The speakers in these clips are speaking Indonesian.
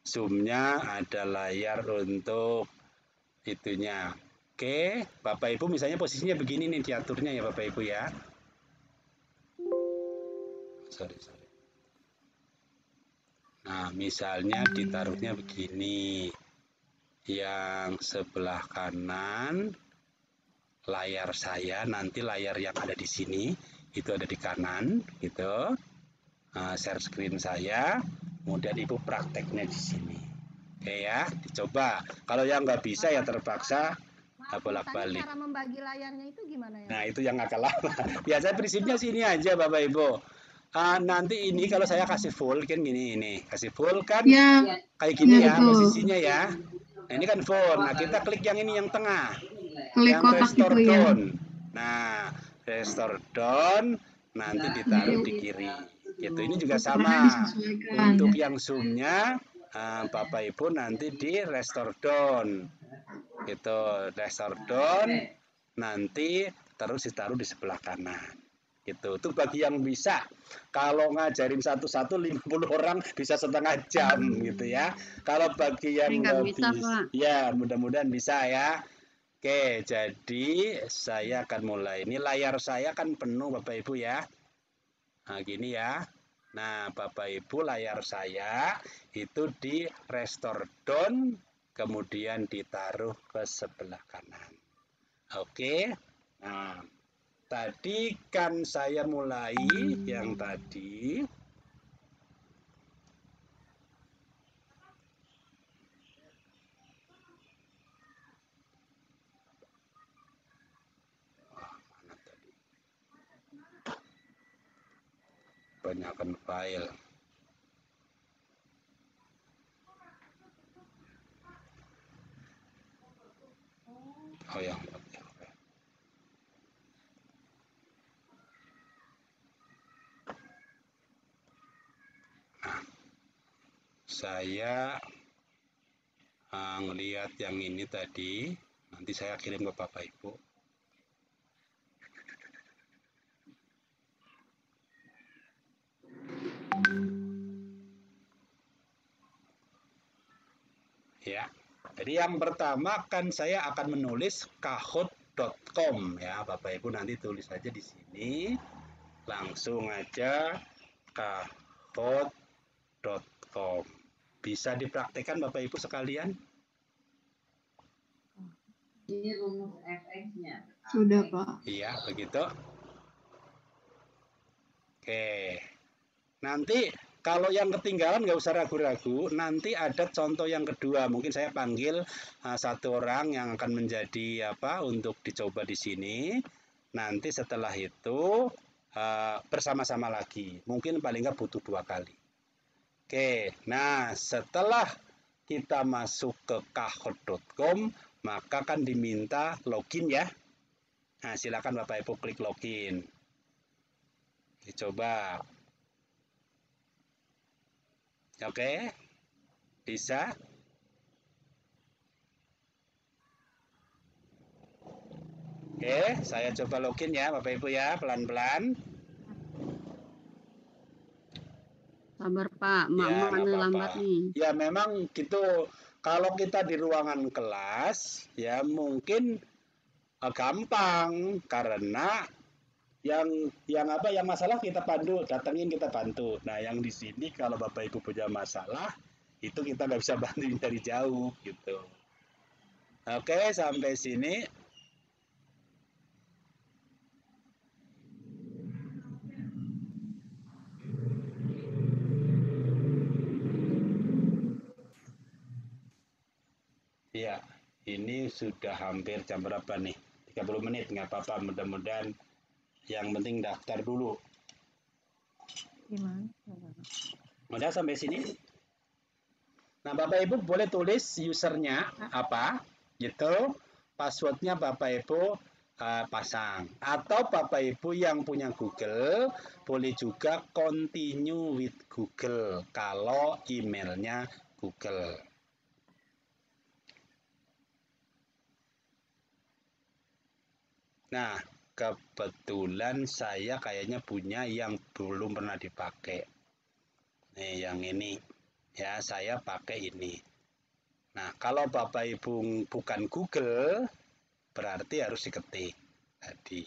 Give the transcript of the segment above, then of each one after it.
Zoom-nya, ada layar untuk itunya. Oke, Bapak Ibu misalnya posisinya begini nih diaturnya ya Bapak Ibu ya. Sorry. Nah, misalnya ditaruhnya begini. Yang sebelah kanan layar saya, nanti layar yang ada di sini itu ada di kanan gitu. Share screen saya, kemudian Ibu prakteknya di sini. Oke ya, dicoba. Kalau yang nggak bisa ya terpaksa bolak-balik. Cara membagi layarnya itu gimana ya? Nah, itu yang agak lama. Biasanya prinsipnya sini aja Bapak Ibu. Nanti ini kalau saya kasih full kan gini ini, kasih full kan Ya, kayak gini ya betul. posisinya ya. Nah, ini kan full. Nah, kita klik yang ini yang tengah. Klik Yang kotak restore itu ya. down. Nah, restore down nanti ditaruh di kiri. Gitu. Ini juga Ukurannya sama. disesuaikan. Untuk yang zoom-nya Bapak Ibu nanti di restore down. Gitu, restore down nanti terus ditaruh di sebelah kanan. Gitu. Itu bagi yang bisa. Kalau ngajarin satu-satu 50 orang bisa setengah jam gitu ya. Kalau bagi yang nggak bisa, ya mudah-mudahan bisa ya. Oke, jadi saya akan mulai. Ini layar saya kan penuh Bapak Ibu ya. Nah, gini ya. Nah, Bapak Ibu layar saya itu di restore down, kemudian ditaruh ke sebelah kanan. Oke. Nah, tadi kan saya mulai yang tadi. Mana tadi? Banyakkan file. Oh yang saya ngelihat yang ini tadi, nanti saya kirim ke Bapak Ibu. Ya, jadi yang pertama kan saya akan menulis kahoot.com ya, Bapak Ibu nanti tulis aja di sini, langsung aja kahoot.com. Bisa dipraktekkan Bapak Ibu sekalian? Ini rumus fx-nya. Sudah, Pak. Iya, begitu. Oke. Nanti kalau yang ketinggalan nggak usah ragu-ragu, nanti ada contoh yang kedua. Mungkin saya panggil satu orang yang akan menjadi untuk dicoba di sini. Nanti setelah itu bersama-sama lagi. Mungkin paling nggak butuh 2 kali. Oke, nah setelah kita masuk ke kahoot.com, maka kan diminta login ya. Nah, silakan Bapak Ibu klik login. Dicoba. Oke, bisa. Oke, saya coba login ya Bapak Ibu ya, pelan-pelan. Sabar Pak, Ya, mak lambat nih. Ya memang gitu, kalau kita di ruangan kelas, ya mungkin gampang karena yang masalah kita pandu, datengin kita bantu. Nah yang di sini kalau Bapak Ibu punya masalah, itu kita nggak bisa bantuin dari jauh gitu. Oke, sampai sini. Ya, ini sudah hampir jam berapa nih? 30 menit, nggak apa-apa. Mudah-mudahan yang penting daftar dulu. Gimana? Udah sampai sini? Nah, Bapak Ibu boleh tulis usernya apa, gitu. Passwordnya Bapak Ibu pasang. Atau Bapak Ibu yang punya Google, boleh juga continue with Google kalau emailnya Google. Nah, kebetulan saya kayaknya punya yang belum pernah dipakai. Nih, yang ini. ya saya pakai ini. Nah, kalau Bapak Ibu bukan Google, berarti harus diketik tadi.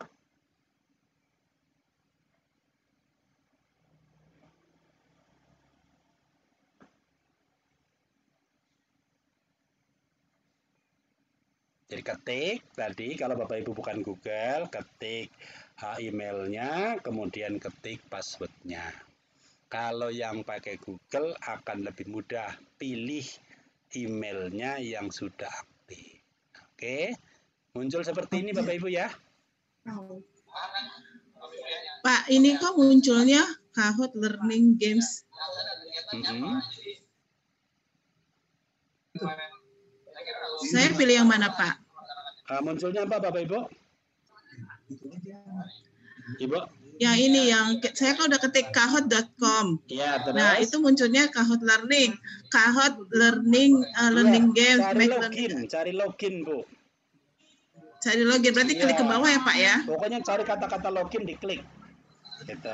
Jadi ketik tadi, kalau Bapak Ibu bukan Google, ketik emailnya, kemudian ketik passwordnya. Kalau yang pakai Google akan lebih mudah, pilih emailnya yang sudah aktif. Oke, muncul seperti ini Bapak Ibu ya. Pak, ini kok munculnya Kahoot Learning Games? Saya pilih yang mana, Pak? Munculnya apa Bapak Ibu? Ibu? Yang ini, yang saya kan udah ketik kahoot.com. Ya, terus? Nah, itu munculnya Kahoot Learning. Kahoot Learning Learning Games. Cari login, Bu. Cari login, berarti klik ke bawah ya, Pak ya? Pokoknya cari kata-kata login, diklik. Gitu.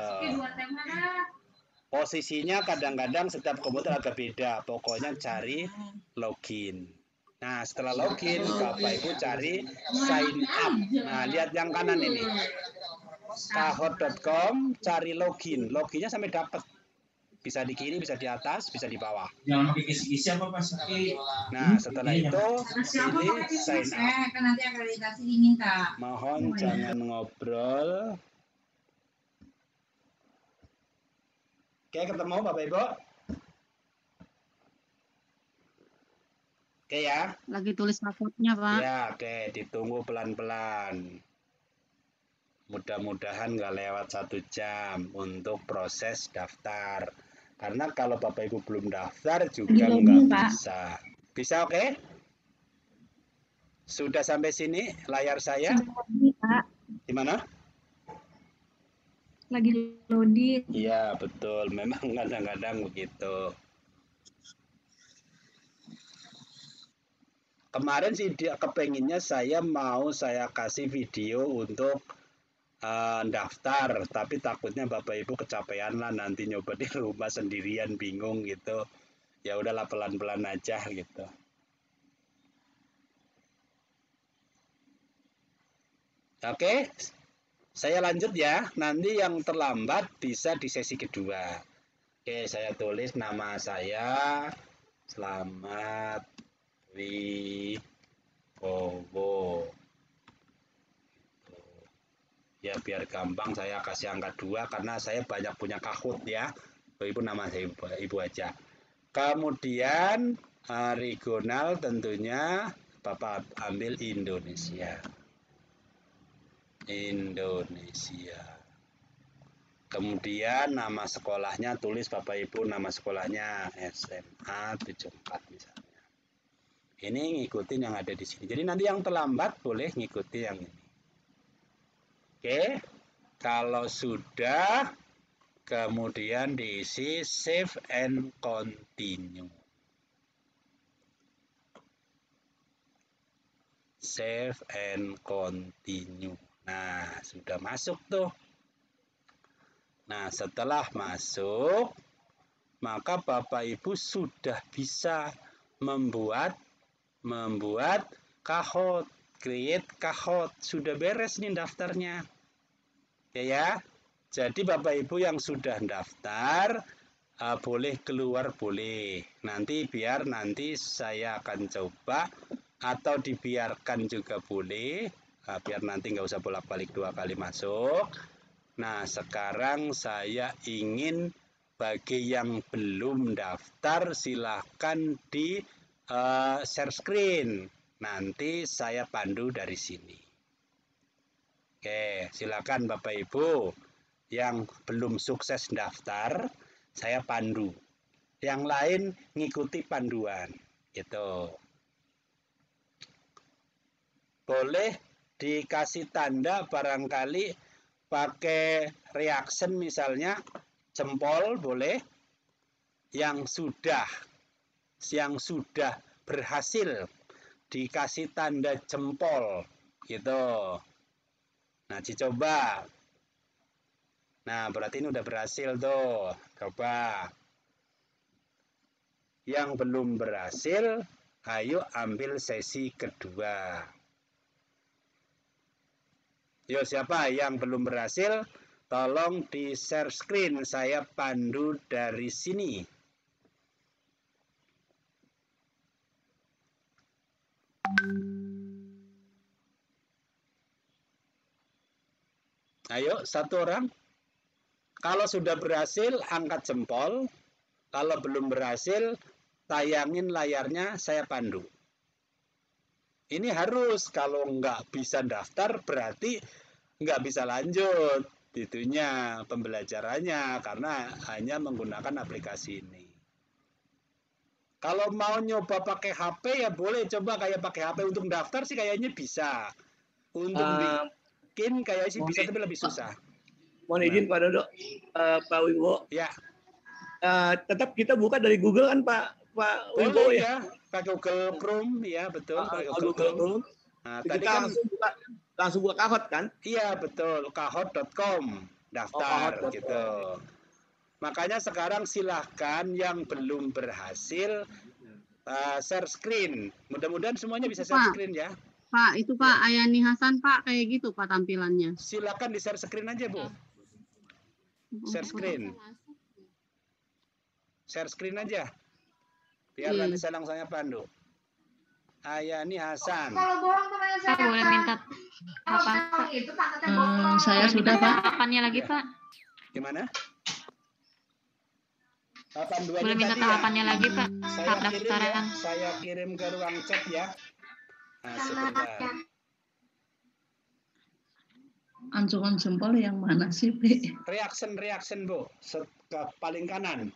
Posisinya kadang-kadang setiap komputer agak beda. Pokoknya cari login. Nah, setelah login, Bapak Ibu cari sign up. Nah, lihat yang kanan ini. Kahoot.com, cari login. Loginnya sampai dapat. Bisa di kiri, bisa di atas, bisa di bawah. Jangan pakai kisi-kisi apa Pak? Nah, setelah itu pilih sign up. Kan nanti akreditasi diminta. Mohon jangan ngobrol. Oke, ketemu Bapak Ibu? Oke ya? Lagi tulis passwordnya, Pak. Ya, oke. Ditunggu pelan-pelan. Mudah-mudahan nggak lewat 1 jam untuk proses daftar. Karena kalau Bapak Ibu belum daftar juga nggak bisa. Bisa oke? Sudah sampai sini layar saya? Pak. Di mana? Lagi loading. Iya, betul. Memang kadang-kadang begitu. Kemarin sih dia kepenginnya saya kasih video untuk daftar, tapi takutnya Bapak Ibu kecapean lah nanti nyoba di rumah sendirian bingung gitu. Ya udahlah pelan-pelan aja gitu. Oke, saya lanjut ya. Nanti yang terlambat bisa di sesi kedua. Oke, saya tulis nama saya. Selamat Wibowo. Ya biar gampang saya kasih angka 2 karena saya banyak punya Kahoot ya. Ibu nama saya Ibu aja. Kemudian regional tentunya Bapak ambil Indonesia. Kemudian nama sekolahnya tulis Bapak Ibu nama sekolahnya SMA 74 misalnya. Ini ngikutin yang ada di sini. Jadi nanti yang terlambat boleh ngikuti yang ini. Oke, kalau sudah, kemudian diisi save and continue. Save and continue. Nah, sudah masuk tuh. Nah, setelah masuk, maka Bapak Ibu sudah bisa membuat Kahoot. Create Kahoot. Sudah beres nih daftarnya. Ya, jadi Bapak Ibu yang sudah daftar boleh keluar boleh. Nanti saya akan coba atau dibiarkan juga boleh. Biar nanti nggak usah bolak-balik 2 kali masuk. Nah, sekarang saya ingin bagi yang belum daftar silahkan di share screen. Nanti saya pandu dari sini. Oke, silakan Bapak Ibu yang belum sukses daftar, saya pandu. Yang lain ngikuti panduan, gitu. Boleh dikasih tanda barangkali pakai reaction misalnya, jempol boleh. Yang sudah berhasil dikasih tanda jempol, gitu. Nah, dicoba. Nah, berarti ini udah berhasil tuh. Coba. Yang belum berhasil, ayo ambil sesi kedua. Yo, siapa yang belum berhasil? Tolong di share screen, saya pandu dari sini. Ayo, satu orang. Kalau sudah berhasil, angkat jempol. Kalau belum berhasil, tayangin layarnya, saya pandu. Ini harus, kalau nggak bisa daftar, berarti nggak bisa lanjut itunya pembelajarannya karena hanya menggunakan aplikasi ini. Kalau mau nyoba pakai HP ya boleh coba kayak pakai HP untuk daftar sih kayaknya bisa. Untuk bikin kayaknya sih bisa tapi lebih susah. Mohon izin Pak Dodo, Pak Wibowo. Ya. Tetap kita buka dari Google kan Pak Wibowo Boleh ya? Pakai Google Chrome ya betul. Pakai Google Chrome. Nah, kita tadi kan langsung buka Kahoot kan? Iya betul, kahoot.com daftar gitu. Makanya sekarang silahkan yang belum berhasil share screen. Mudah-mudahan semuanya bisa share screen ya. Pak, itu Pak Ayani Hasan Pak kayak gitu Pak tampilannya. Silakan di share screen aja Bu. Share screen. Share screen aja. Biar nanti saya langsung pandu. Ayani Hasan. Kalau bolong temannya saya Pak boleh minta apa? itu paketnya bolong. Saya sudah Pak. Tahapannya lagi Pak. Gimana? Tahapan boleh minta tahapannya ya? Lagi Pak. Saya kirim ya. Saya kirim ke ruang chat ya. Nah, sebentar. Ancuran jempol yang mana sih, P? Reaction Bu. Paling kanan.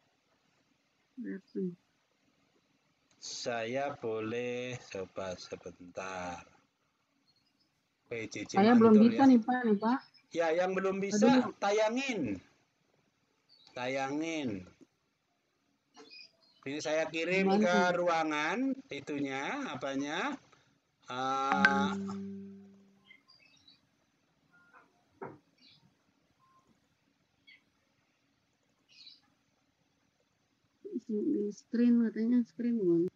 Saya boleh coba sebentar. PJJ saya belum bisa ya. nih Pak. Ya, yang belum bisa tayangin. Ini saya kirim ke ruangan itunya apanya? Di screen katanya screen.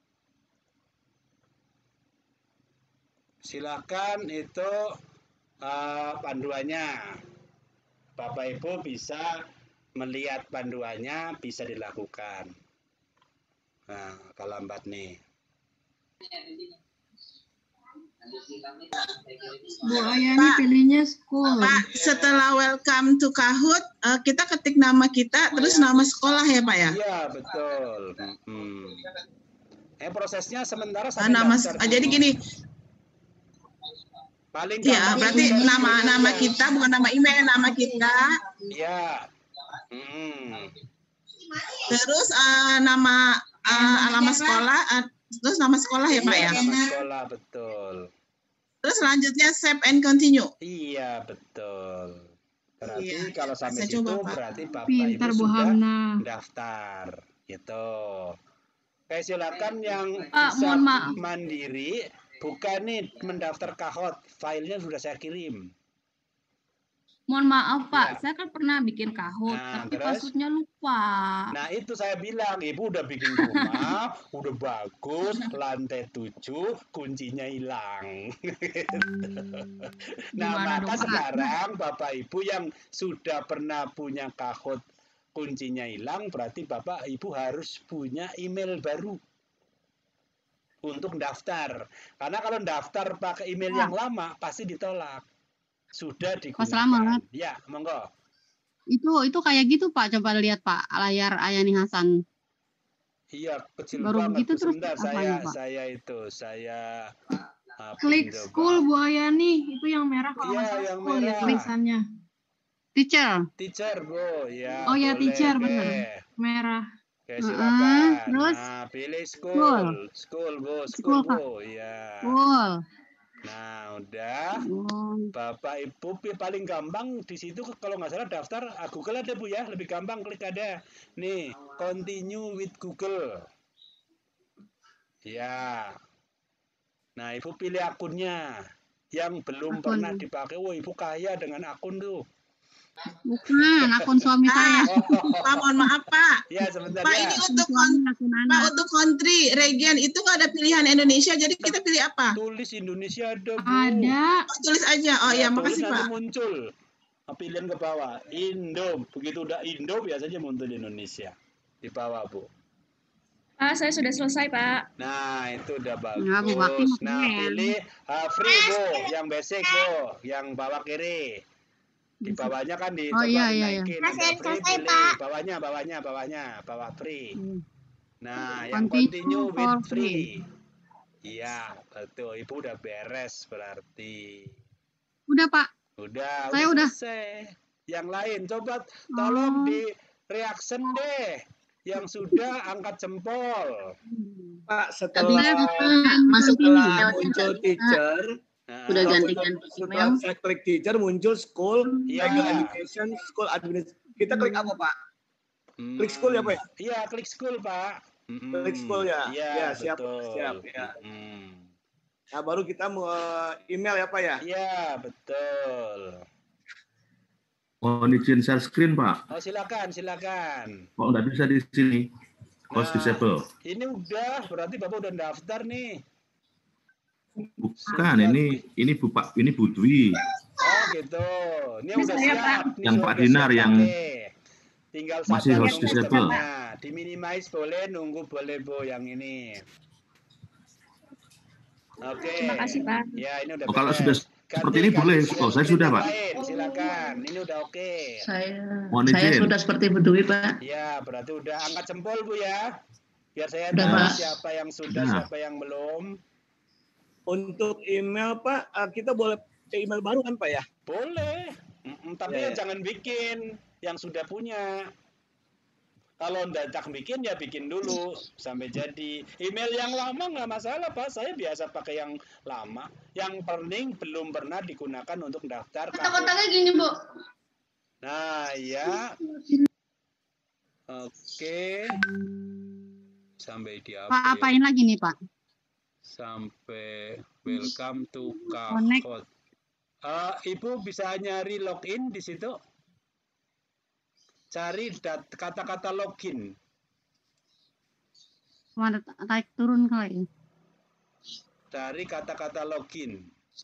Silakan itu panduannya. Bapak Ibu bisa melihat panduannya, bisa dilakukan. Nah, kalau lambat nih. Bu Ayani pilihnya school. Pak, setelah welcome to Kahoot, kita ketik nama kita, terus nama sekolah ya Pak ya? Iya, betul. Prosesnya sementara jadi gini. Paling ya, berarti nama kita bukan nama email, nama kita. Iya. Terus nama alamat sekolah, terus nama sekolah ya Pak ya? Nama sekolah betul. Terus selanjutnya save and continue. Iya betul. Berarti kalau sampai situ berarti Bapak Pintar, Ibu Bu sudah Hamna. daftar gitu. Oke, silakan yang Pak, bisa mohon maaf. mandiri bukan nih mendaftar Kahoot, filenya sudah saya kirim. Mohon maaf Pak, saya kan pernah bikin Kahoot, tapi terus? passwordnya lupa. Nah itu saya bilang, Ibu udah bikin rumah, udah bagus, lantai 7, kuncinya hilang. Nah maka sekarang Bapak Ibu yang sudah pernah punya Kahoot, kuncinya hilang, berarti Bapak Ibu harus punya email baru untuk daftar. Karena kalau daftar pakai email yang lama, pasti ditolak. Sudah digunakan. Ya, monggo. Itu kayak gitu Pak, coba lihat Pak layar Ayani Hasan. Iya, kecil baru banget. Begitu terus sebentar, saya klik school Bu Ayani, itu yang merah kalau nggak salah yang school merah. ya tulisannya. Teacher Bu, ya. Oh ya, boleh, teacher benar. Merah. Oke, silakan. Terus pilih school Bu, school Bu, ya. School. Nah, udah. Bapak Ibu paling gampang di situ kalau nggak salah daftar Google ada Bu ya, lebih gampang klik ada. Nih, continue with Google. Ya. Nah, Ibu pilih akunnya yang belum pernah dipakai. Wah, Ibu kaya dengan akun tuh. Bukan, akun suami saya. Pak, mohon maaf Pak. Ya, sebentar Pak, ya. ini untuk Akun Pak, anak. untuk country, region itu nggak ada pilihan Indonesia, jadi kita pilih apa? Tulis Indonesia ada, Bu. Ada. Oh, tulis aja. Oh Ya, ya, tulis makasih nanti Pak. muncul. Pilihan ke bawah. Indo. Begitu udah Indo, biasanya muncul Indonesia. Di bawah, Bu. Pak, saya sudah selesai, Pak. Nah, itu udah Ya, Bu Bakti bagus. makin Nah, keren. pilih free, Bu. Yang basic, Bu. Yang bawah kiri. Di bawahnya kan di Oh, coba iya, iya, dinaikin. iya. Ada Selesai, free, selesai, pilih. Pak. Bawah free. Hmm. Nah, yang Continue continue for with free. Iya, betul. Ibu udah beres berarti. Udah, Pak. Udah Saya udah. selesai. Yang lain, coba tolong Oh. di reaction deh. Yang sudah angkat jempol. Pak, Tapi setelah masuk setelah email muncul teacher, Nah, udah ganti-ganti setelah email. saya klik teacher muncul school, Iya. legal education, school administration. Kita klik apa Pak? Klik school ya, Pak ya? Iya, klik school, Pak. Klik school ya? Iya, Ya, siap, betul. siap, ya. Mm-mm. Nah, baru kita mau email ya Pak ya? Iya, betul. Mohon izin share screen, Pak. Oh, silakan. Kok nggak bisa di sini? Host Nah, disable. ini udah, berarti Bapak udah daftar nih. Bukan, ini Bu Dwi. Oh, gitu. Ini udah saya, siap. Pak. Ini Yang udah Pak Dinar siap yang pakai. Tinggal masih sabar host nunggu disable. temennya. Diminimize boleh, nunggu boleh, Bu, yang ini. Oke. Terima kasih, Pak. Ya, ini udah Oh, kalau beres. sudah seperti ini boleh. Oh, saya sudah, Pak. Lain, silakan. Ini udah oke. Mohon Saya izin. sudah seperti Bu Dwi, Pak. Ya, berarti udah angkat jempol, Bu ya. Biar saya Udah, tahu Pak. siapa yang sudah, Nah. siapa yang belum. Untuk email Pak, kita boleh email baru kan Pak ya? Boleh. Tapi Ya, ya. jangan bikin yang sudah punya. Kalau ndadak bikin ya bikin dulu sampai jadi. Email yang lama nggak masalah, Pak. Saya biasa pakai yang lama. Yang penting belum pernah digunakan untuk daftar. Kotak-kotaknya gini, Bu. Nah, ya. Oke. Sampai di apa Pak, ya? apain lagi nih, Pak? Sampai welcome to Connect. Kahoot. Ibu bisa nyari login di situ. Cari kata-kata login. Mana tarik turun kali. Cari kata-kata login.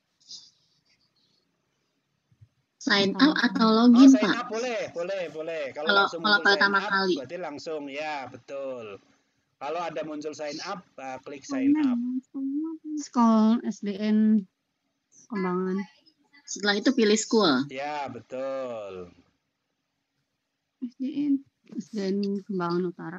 Sign out atau Oh, login, sign Pak? up boleh. Kalau Kalau langsung muncul pertama sign up, kali. berarti langsung ya, betul. Kalau ada muncul sign up, klik sign up. Sekolah SDN Kembangan. Setelah itu pilih school. Ya, betul. SDN Kembangan Utara.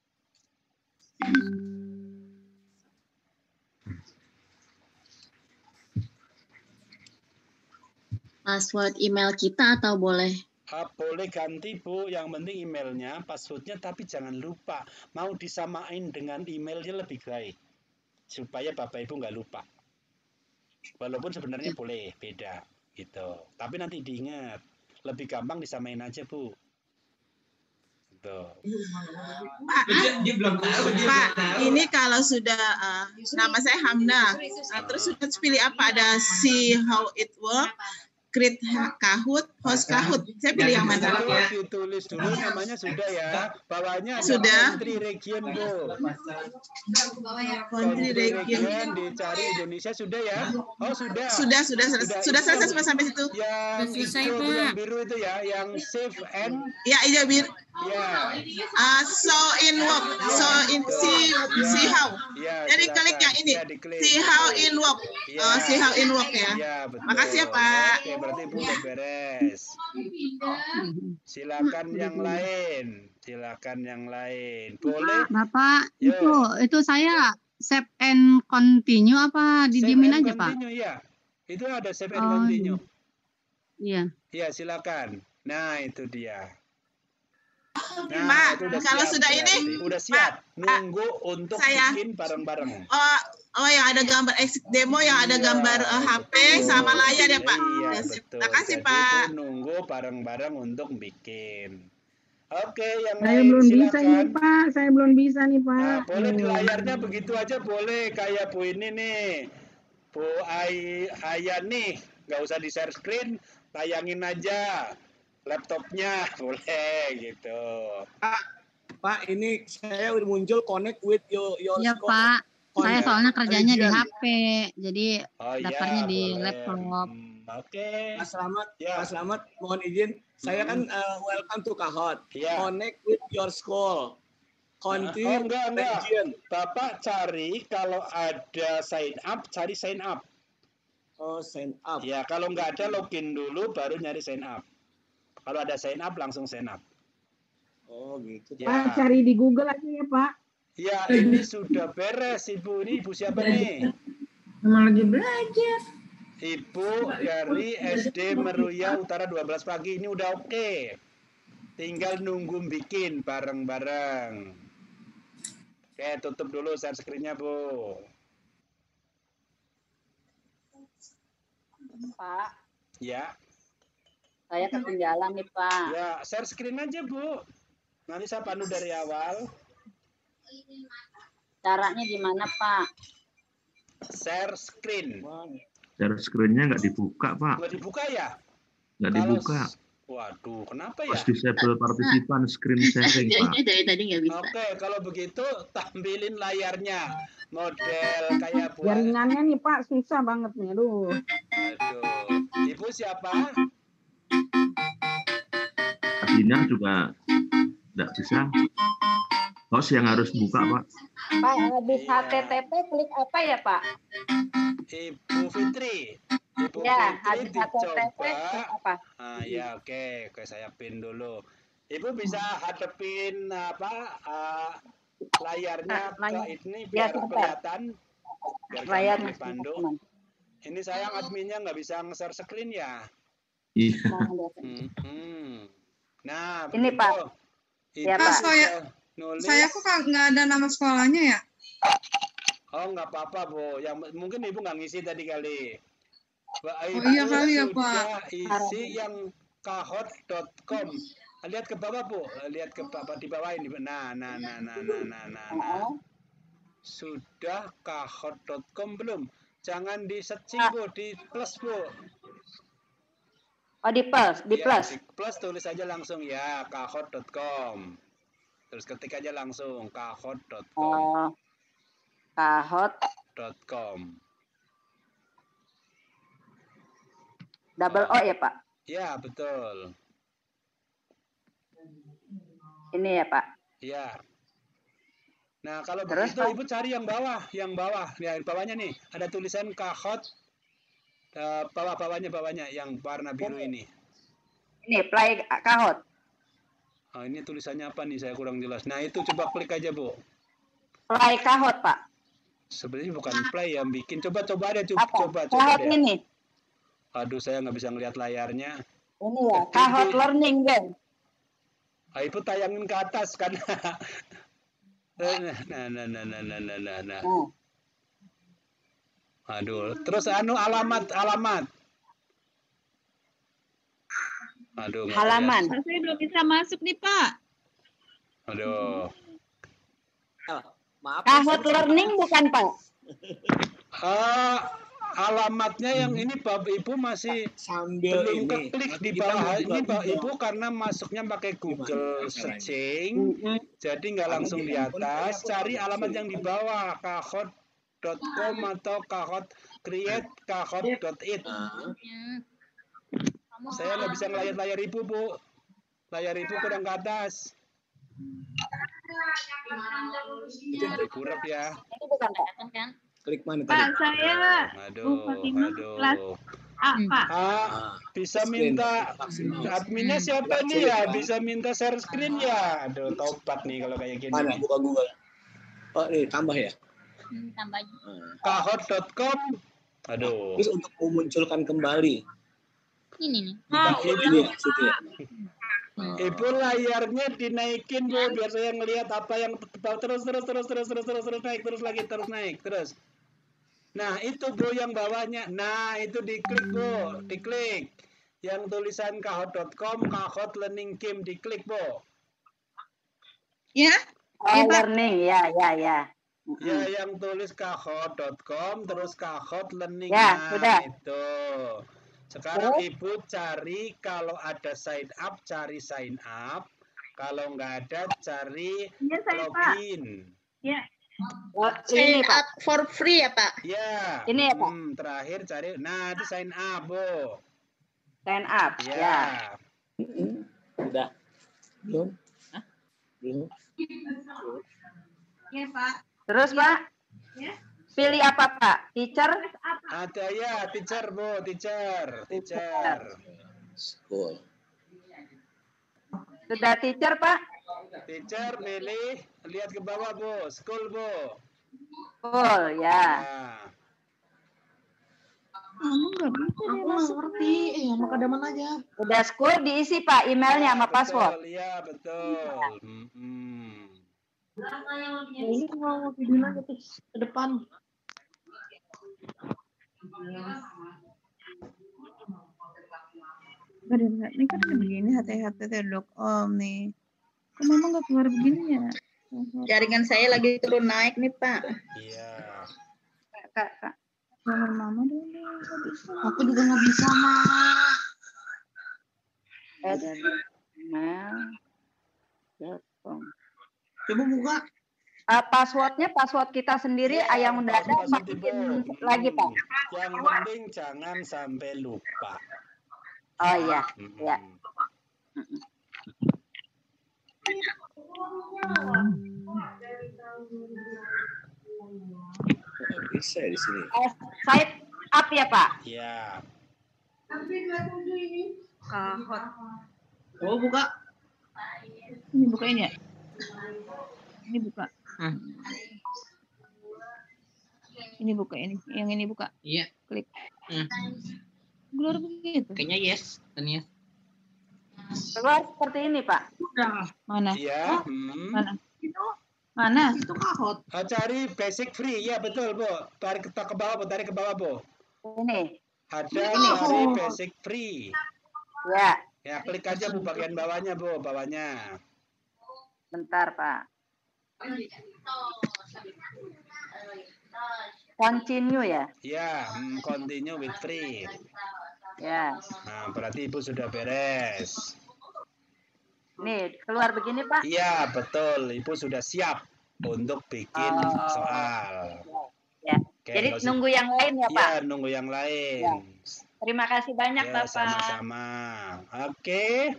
Password email kita atau boleh? Boleh ganti, Bu. Yang penting emailnya, passwordnya, tapi jangan lupa. Mau disamain dengan emailnya lebih baik. Supaya Bapak Ibu nggak lupa. Walaupun sebenarnya boleh, beda. Gitu. Tapi nanti diingat. Lebih gampang disamain aja, Bu. Gitu. Pak, ini kalau sudah nama saya Hamna, terus sudah pilih apa? Ada see how it work, create Kahoot, host Kahoot. Saya pilih yang mana? Ditulis dulu namanya sudah ya. Bawahnya ada Sudah. country region, Bu. Country region. Dicari Indonesia sudah ya. Oh, sudah. Sudah selesai sampai situ. Yang Selesai, hijau, Pak. yang biru itu ya, yang save and Ya, iya Bir. ya. So in work, so in see how. Ya, Jadi silakan. klik yang ini. Ya, diklik. See how in work. Ya. See how in work ya. Ya, betul. Makasih ya, Pak. Oke, berarti Ibu udah beres. Silakan yang lain. Boleh. Bapak, Yo. itu saya save and continue apa didiemin Save and aja, Pak? continue, ya. Itu ada save and Oh, continue. Iya. Ya, silakan. Nah, itu dia. Pak, itu udah kalau siap sudah berarti. ini, Udah siap. Nunggu untuk saya- bikin bareng-bareng. Oh yang ada gambar exit demo, yang ada gambar HP sama layar ya Pak. Iya, Ya, sip. betul. Terima kasih Jadi Pak. itu nunggu bareng-bareng untuk bikin. Oke, yang Saya lain belum bisa silakan. nih Pak, saya belum bisa nih Pak. Nah, boleh di layarnya begitu aja boleh. Kayak Bu ini nih. Bu Ayani. Nggak usah di share screen. Tayangin aja. laptopnya boleh gitu. Pak, ini saya udah muncul connect with your Iya school. Pak, saya ya. soalnya kerjanya di Religion. HP, jadi Oh daftarnya iya, di boleh. laptop. Oke. Pak Slamet, Ya. Pak Slamet, mohon izin. Saya kan welcome to Kahot. Ya. Connect with your school. Country, Oh enggak. region. Bapak cari kalau ada sign up, cari sign up. Oh, sign up. Ya, kalau nggak ada login dulu baru nyari sign up. Kalau ada sign up langsung sign up. Oh, gitu. Ya. Pak, cari di Google aja ya, Pak. Ya, ini sudah beres Ibu. Ini Ibu siapa nih? Emang lagi belajar. Ibu dari SD Meruya Utara 12 pagi. Ini udah oke. Tinggal nunggu bikin bareng-bareng. Oke, tutup dulu share screen-nya, Bu. Pak, Ya. saya ketinggalan nih Pak. Ya, share screen aja, Bu. Nanti saya pandu dari awal. Caranya gimana Pak? Share screen. Share screen-nya nggak dibuka, Pak. Nggak dibuka ya? Nggak Kalau dibuka. Waduh, kenapa ya? Pas disable partisipan screen sharing, Pak. Dari tadi nggak bisa. Oke, kalau begitu tampilin layarnya. Model kayak buah. Jaringannya nih, Pak, susah banget nih. Aduh. Aduh. Ibu siapa? Adina juga nggak bisa. Host yang harus buka, Pak. Pak, habis Iya. HTTP klik apa ya Pak? Ibu Fitri. Ibu Ya, Fitri habis HTTP dicoba. klik apa? Ah ya, oke. Oke, saya pin dulu. Ibu bisa hadepin layarnya ke ini Ya, biar sebentar. kelihatan. Biar Layarnya gampang dipandu. teman. Ini sayang adminnya nggak bisa nge-share screen ya. Iya. Nah, Ini, begitu. Pak. Ibu Ya, Pak. bisa nulis. Saya kok nggak ada nama sekolahnya ya? Oh, nggak apa-apa, Bu. Yang mungkin Ibu nggak ngisi tadi kali. Oh, iya kali ya, Pak. Sudah isi yang kahot.com. Lihat ke bawah, Bu. Lihat ke bawah di bawah ini. Nah. Sudah kahot.com belum? Jangan di searching, Bu, di plus, Bu. Oh, di plus, di Ya, plus. di plus tulis aja langsung ya, kahot.com. Terus ketik aja langsung kahot.com. Oh, kahot .com. double O ya Pak? Ya, betul. Ini ya Pak? Ya. Nah, kalau Terus, begitu Pak? Ibu cari yang bawah. Yang bawah. Ya, bawahnya nih. Ada tulisan kahot. Bawahnya yang warna biru ini. Ini play kahot. Oh, ini tulisannya apa nih? Saya kurang jelas. Nah, itu coba klik aja, Bu. Play kahot Pak. Sebenarnya bukan play yang bikin. Coba ada. Apa? Coba Kahot deh. ini. Aduh, saya nggak bisa ngelihat layarnya. Ini ya, kahot learning kan? Ah, Ibu tayangin ke atas kan. Nah. Aduh, terus alamat. Aduh, nggak Halaman. Saya belum bisa masuk nih, Pak. Aduh. Maaf. Kahot learning bukan Pak? Alamatnya yang ini Bapak Ibu masih Sambil belum ini. keklik di Kita bawah. mau Ini buka Bapak Ibu karena masuknya pakai Google searching, jadi nggak langsung di atas. Cari alamat yang di bawah, kahot.com atau kahot.it. Saya nggak bisa ngelihat layar Ibu, Bu. Layar Ibu kurang ke atas. Kurang ya. Ini bukan Pak kan? Klik mana Pak, tadi? saya kelas A, Pak. Bisa minta adminnya siapa nih ya? Bisa minta share screen ya? Aduh, tobat nih kalau kayak gini. Mana? Buka Google. Oh, ini tambah ya? Tambah. Kahot.com. Aduh. Terus untuk memunculkan kembali. Ini nih. Ini ya, situ ya. Ibu layarnya dinaikin, Bu, biar saya ngelihat apa yang terus naik, terus naik. Nah, itu Bu yang bawahnya. Nah, itu diklik, Bu. Diklik. Yang tulisan kahot.com, kahot learning game diklik, Bu. Ya? Learning, ya. Ya, yang tulis kahot.com terus kahot learning. Ya, nah, sudah. itu. Sekarang Ibu cari kalau ada sign up, cari sign up. Kalau nggak ada, cari login. Ya. Sign up for free ya Pak? Ya. Ini ya, Pak? Terakhir cari, nah itu sign up, Bu. Sign up. Ya. Udah. Belum? Belum. Ya Pak. Terus Pak? Pilih apa Pak? Teacher? Ada ya, teacher, Bu, teacher. School. Sudah teacher Pak? Teacher, pilih, lihat ke bawah, Bu. School, Bu. School, ya. Nah. Aku nggak ngerti. Maka ada mana aja. Udah school diisi Pak emailnya sama password. Iya, betul. Ini mau videoin aja tuh ke depan. Ini kan begini http.com nih. Kok mama nggak keluar begini ya? Jaringan saya lagi turun naik nih Pak. Iya. Kak. Nomor mama dulu. Aku juga nggak bisa mah. email.com. Coba buka. Passwordnya password kita sendiri yang udah ada masukin lagi Pak. Yang penting jangan sampai lupa. Oh iya, ya. Bisa di sini. Sign up ya Pak? Iya. Oh buka. Ini bukain ya? Ini buka. Ini buka ini. Yang ini buka. Iya. Klik. Keluar begitu. Kayaknya yes. Dan yes. Keluar seperti ini Pak. Udah. Mana? Iya. Mana? Mana? Itu kahot. Cari basic free, ya betul Bu. Tarik ke bawah Bu, tarik ke bawah Bu. Ini. Ada cari basic free. Ya. Ya klik aja Bu bagian bawahnya Bu, bawahnya. Bentar Pak. Continue ya? Ya, continue with free. Ya. Nah, berarti Ibu sudah beres. Nih, keluar begini Pak? Iya, betul. Ibu sudah siap untuk bikin soal. Ya. Oke, jadi nunggu yang lain ya Pak? Iya, nunggu yang lain. Ya. Terima kasih banyak Ya, Bapak. sama-sama. Oke.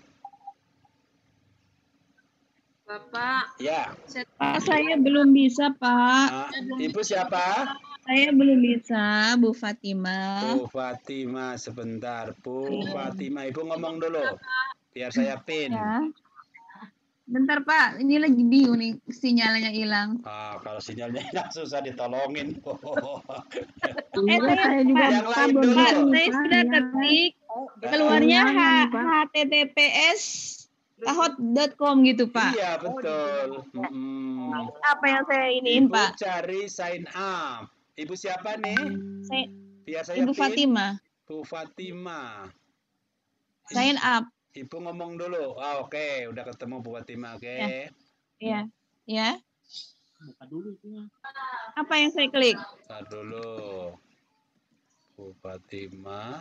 Bapak. Ya. Pak, saya belum bisa Pak. Ibu siapa? Saya belum bisa, Bu Fatima. Bu Fatima, sebentar. Bu Fatima, Ibu ngomong dulu. Biar saya pin. Ya. Bentar Pak, ini lagi bingung nih, sinyalnya hilang. Kalau sinyalnya hilang susah ditolongin. Saya juga yang lain dulu. Pak, saya sudah ketik, keluarnya https.kahot.com gitu Pak. Iya, betul. Apa yang saya iniin Ibu Pak? cari sign up. Ibu siapa nih? Biar saya Ibu pin. Fatima. Bu Fatima. Sign up. Ibu ngomong dulu. Oke, udah ketemu Bu Fatima, oke. Iya. Ya. Buka dulu itunya. Apa yang saya klik? Bentar dulu. Bu Fatima.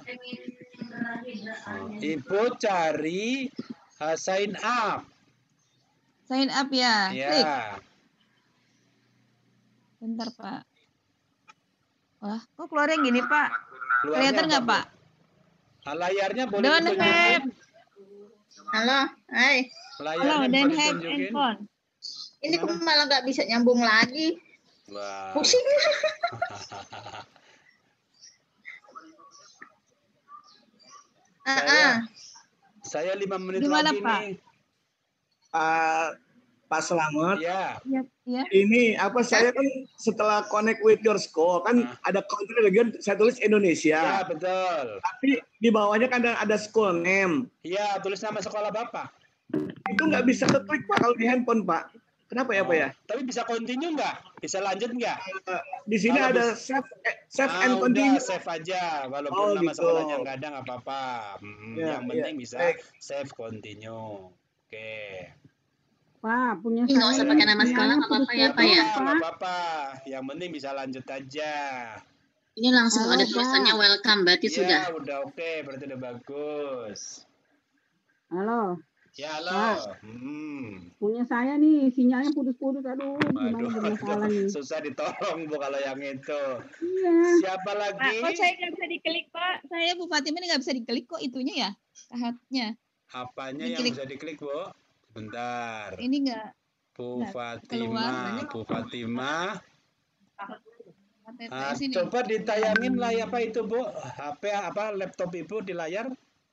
Ibu cari sign up. Sign up ya. Klik. Ya. Bentar Pak. Wah, kok keluarnya gini Pak? Keluarnya Kelihatan nggak Pak? Layarnya boleh Don't ditunjukin. have. Halo, hai. Layarnya Don't boleh have ditunjukin. handphone. Ini kok malah nggak bisa nyambung lagi. Wah. Pusing. Saya 5 menit Gimana, lagi Pak? nih. Pak Selamat. Ya. Ya. Ini saya kan setelah connect with your school kan ada country region saya tulis Indonesia. Ya, betul. Tapi di bawahnya kan ada school name. Iya, tulis nama sekolah Bapak. Itu nggak bisa keklik Pak kalau di handphone Pak. Kenapa ya Pak ya? Tapi bisa continue nggak? Bisa lanjut nggak? Di sini Kalau ada save and continue. Udah, save aja. Walaupun nama gitu. sekolahnya nggak ada nggak apa-apa. Yang penting bisa Baik. save continue. Oke. Pak, punya Nggak usah pakai nama sekolah, nggak apa-apa ya Pak ya? Nggak apa-apa. Yang penting bisa lanjut aja. Ini langsung Halo, ada tulisannya Pak. welcome, berarti sudah. Ya, udah oke, berarti udah bagus. Halo, Ya, halo. Pak. Punya saya nih, sinyalnya putus-putus. Aduh, gimana Aduh, bermasalah nih. susah ditolong Bu kalau yang itu. Iya. Siapa Pak, lagi? kok saya nggak bisa diklik, Pak? Saya Bu Fatima ini nggak bisa diklik kok itunya ya, kahatnya. Apanya yang Diklik. bisa diklik, Bu? Bentar. Ini nggak Bu nggak Fatima, keluar. Bu Fatima. HTTS ini. Coba ditayangin layar apa itu, Bu? HP apa laptop Ibu di layar?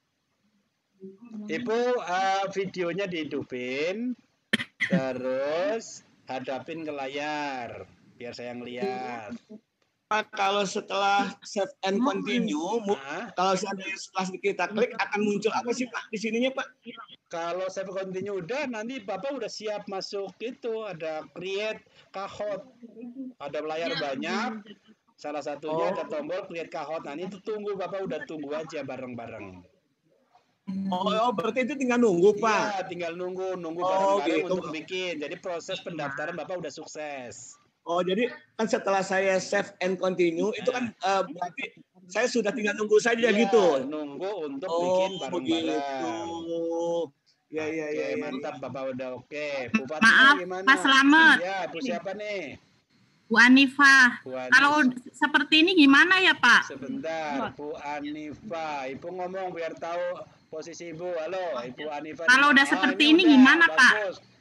Ibu videonya dihidupin, terus hadapin ke layar biar saya ngeliat. Pak, kalau setelah save and continue, kalau setelah kita klik akan muncul apa sih Pak di sininya Pak? Kalau save continue udah, nanti Bapak udah siap masuk itu, ada create kahot, ada layar banyak, salah satunya ada tombol create kahot. Nah itu tunggu, Bapak udah tunggu aja bareng-bareng. Oh, berarti itu tinggal nunggu Pak? Iya, tinggal nunggu bareng-bareng gitu. untuk bikin. Jadi proses pendaftaran Bapak udah sukses. Oh, jadi kan setelah saya save and continue itu kan berarti saya sudah tinggal nunggu saja gitu. Nunggu untuk bikin bareng-bareng. Ya, mantap Bapak udah oke. Bu Fatima Maaf, gimana? Pak Slamet. Ya, Bu siapa nih? Bu Anifah. Bu Anifah. Kalau seperti ini gimana ya Pak? Sebentar, Bu Anifah. Ibu ngomong biar tahu posisi Ibu. Halo, Ibu Anifah. Kalau udah seperti ini gimana Pak?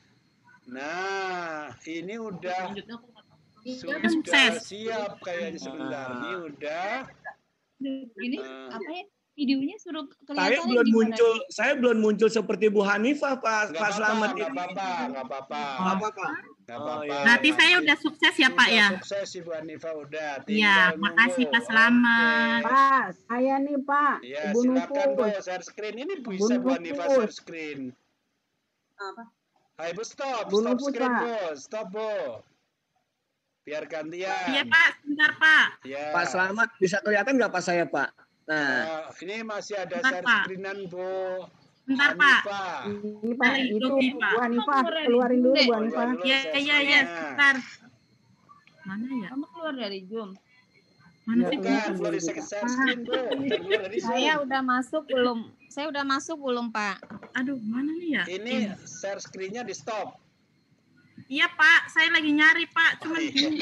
Nah, ini udah sukses. Siap kayaknya sebentar. Ini udah. Ini apa ya? Videonya suruh Saya kelihatan belum gimana? saya belum muncul seperti Bu Hanifah Pak Slamet ini. Nggak apa-apa. Berarti saya udah sukses ya Pak ya? Sukses Ibu Hanifah udah. Iya, makasih Pak Slamet. Pak, saya nih Pak. Ya, Ibu silakan Bu, Nupus. share screen. Ini bisa Bu Hanifah share screen. Hai Bu, stop screen Pak. Bu, stop Bu. Biar gantian. Iya Pak, sebentar Pak. Ya. Pak Slamet bisa kelihatan nggak Pak saya Pak? Nah, ini masih ada Bentar, share Pak. screenan Bu. Bentar Pak. Ini Pak, itu Bu Hanifah. Keluarin dulu Bu Hanifah. Iya, sebentar. Mana ya? Kamu keluar dari Zoom. Mana sih? Keluar dari share screen Bu. Keluar dari Zoom. Saya udah masuk belum? Saya udah masuk belum, Pak? Aduh, mana nih ya? Ini share screen-nya di stop. Iya Pak, saya lagi nyari Pak, cuman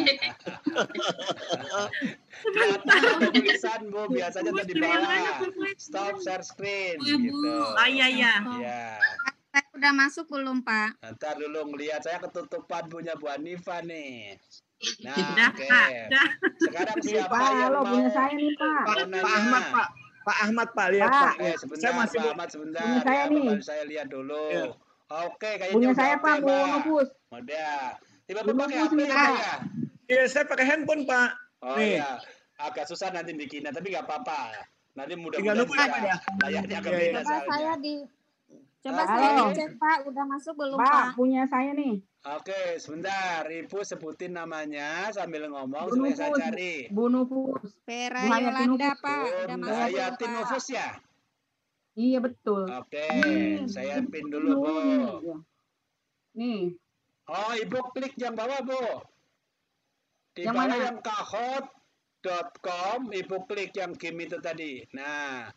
Ada tulisan Bu, biasanya tuh di bawah. Stop share screen. Gitu. Iya. Ya. Saya udah masuk belum, Pak? Ntar dulu ngelihat saya ketutupan punya Bu Hanifah nih. Nah, Udah, oke. Pak. Udah. Sekarang siapa Pak, yang halo, mau? punya saya nih Pak. Pak Ahmad Pak. Pak Ahmad Pak lihat Pak. Pak. Sebentar, Saya masih Pak Ahmad sebentar. Punya saya Ya, nih. Bapak, saya lihat dulu. Ya. Oke, kayaknya Punya udah saya oke, Pak, Bu Pak. Nupus. Udah. Tiba-tiba Bu pakai Nupus HP nih, ya, Pak. Pak ya? Iya, saya pakai handphone Pak. Oh Nih. iya. Agak susah nanti bikinnya, tapi nggak apa-apa. Nanti Tinggal mudah-mudahan nunggu ya, Pak, ya? layarnya akan Iya, beda iya. Coba saya soalnya. Coba Halo. saya dicek, Pak. Udah masuk belum, Pak, Pak? punya saya nih. Oke, sebentar. Ibu sebutin namanya sambil ngomong Bu supaya saya Nupus. cari. Bu Nupus. Vera Bu Hayatin Yolanda, Nupus. Pak. Udah masuk belum, Hayatin Pak? Nufus ya? Iya betul. Oke, saya pin dulu, Bu. Nih. Oh, Ibu klik yang bawah, Bu. Di Yang bawah mana? yang kahot.com, Ibu klik yang game itu tadi. Nah,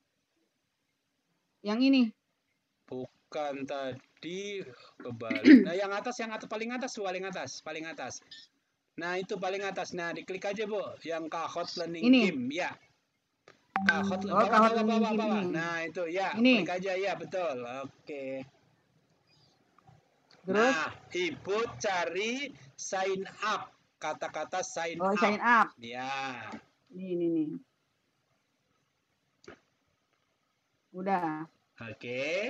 Yang ini. bukan tadi kebalik. Nah, yang atas, paling atas, paling atas. Nah, itu paling atas. Nah, diklik aja, Bu. Yang kahot learning Ini. game, ya. Kahot, Oh, kahot learning game bawah. ini. Nah, itu ya. Ini. Klik aja, ya, betul. Oke. Terus? Nah, Ibu cari sign up. Kata-kata sign Oh, up. sign up. Ya. Nih. Udah. Oke.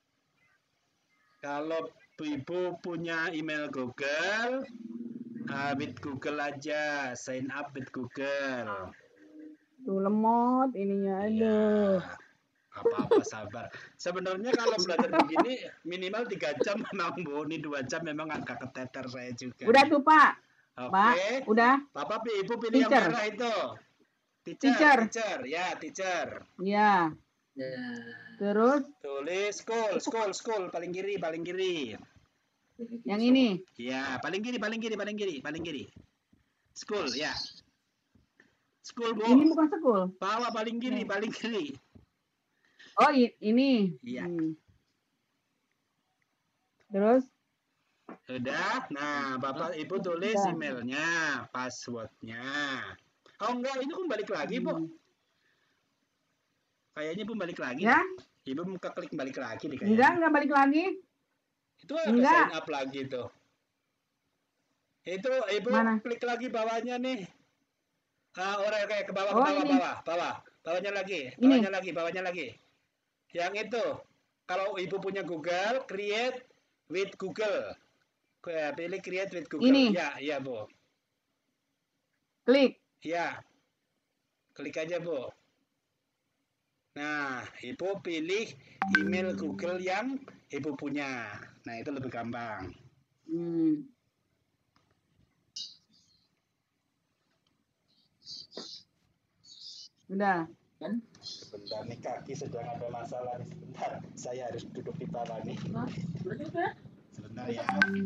Kalau Ibu punya email Google, with Google aja. Sign up with Google. Tuh lemot ininya. Aduh. Apa-apa sabar. Sebenarnya kalau belajar begini minimal 3 jam memang Bu. Ini 2 jam memang agak keteter saya juga. Udah tuh Pak. Oke. Pak, udah. Bapak Ibu pilih Teacher. yang merah itu. Teacher. Ya, teacher. Ya. Terus Tulis school paling kiri. yang ini. Ya, paling kiri. School, ya. School, Bu. Ini bukan school. Bawah paling kiri, paling kiri. Oh, ini. Iya. Terus? Sudah. Nah, Bapak Ibu tulis emailnya, passwordnya. Oh enggak, ini pun balik lagi, Bu. Kayaknya pun balik lagi. Ya? Ibu muka klik balik lagi nih kayaknya. Enggak balik lagi. Itu sign up lagi tuh. Itu Ibu klik lagi bawahnya nih. Orang kayak ke bawah, bawahnya lagi, bawahnya lagi. Yang itu, kalau Ibu punya Google, create with Google. Pilih create with Google. Ini. Ya, Bu. Klik. Ya. Klik aja, Bu. Nah, Ibu pilih email Google yang Ibu punya. Nah, itu lebih gampang. Udah. Sebentar nih, kaki sedang ada masalah nih. Sebentar, saya harus duduk di bawah nih. Sebentar ya.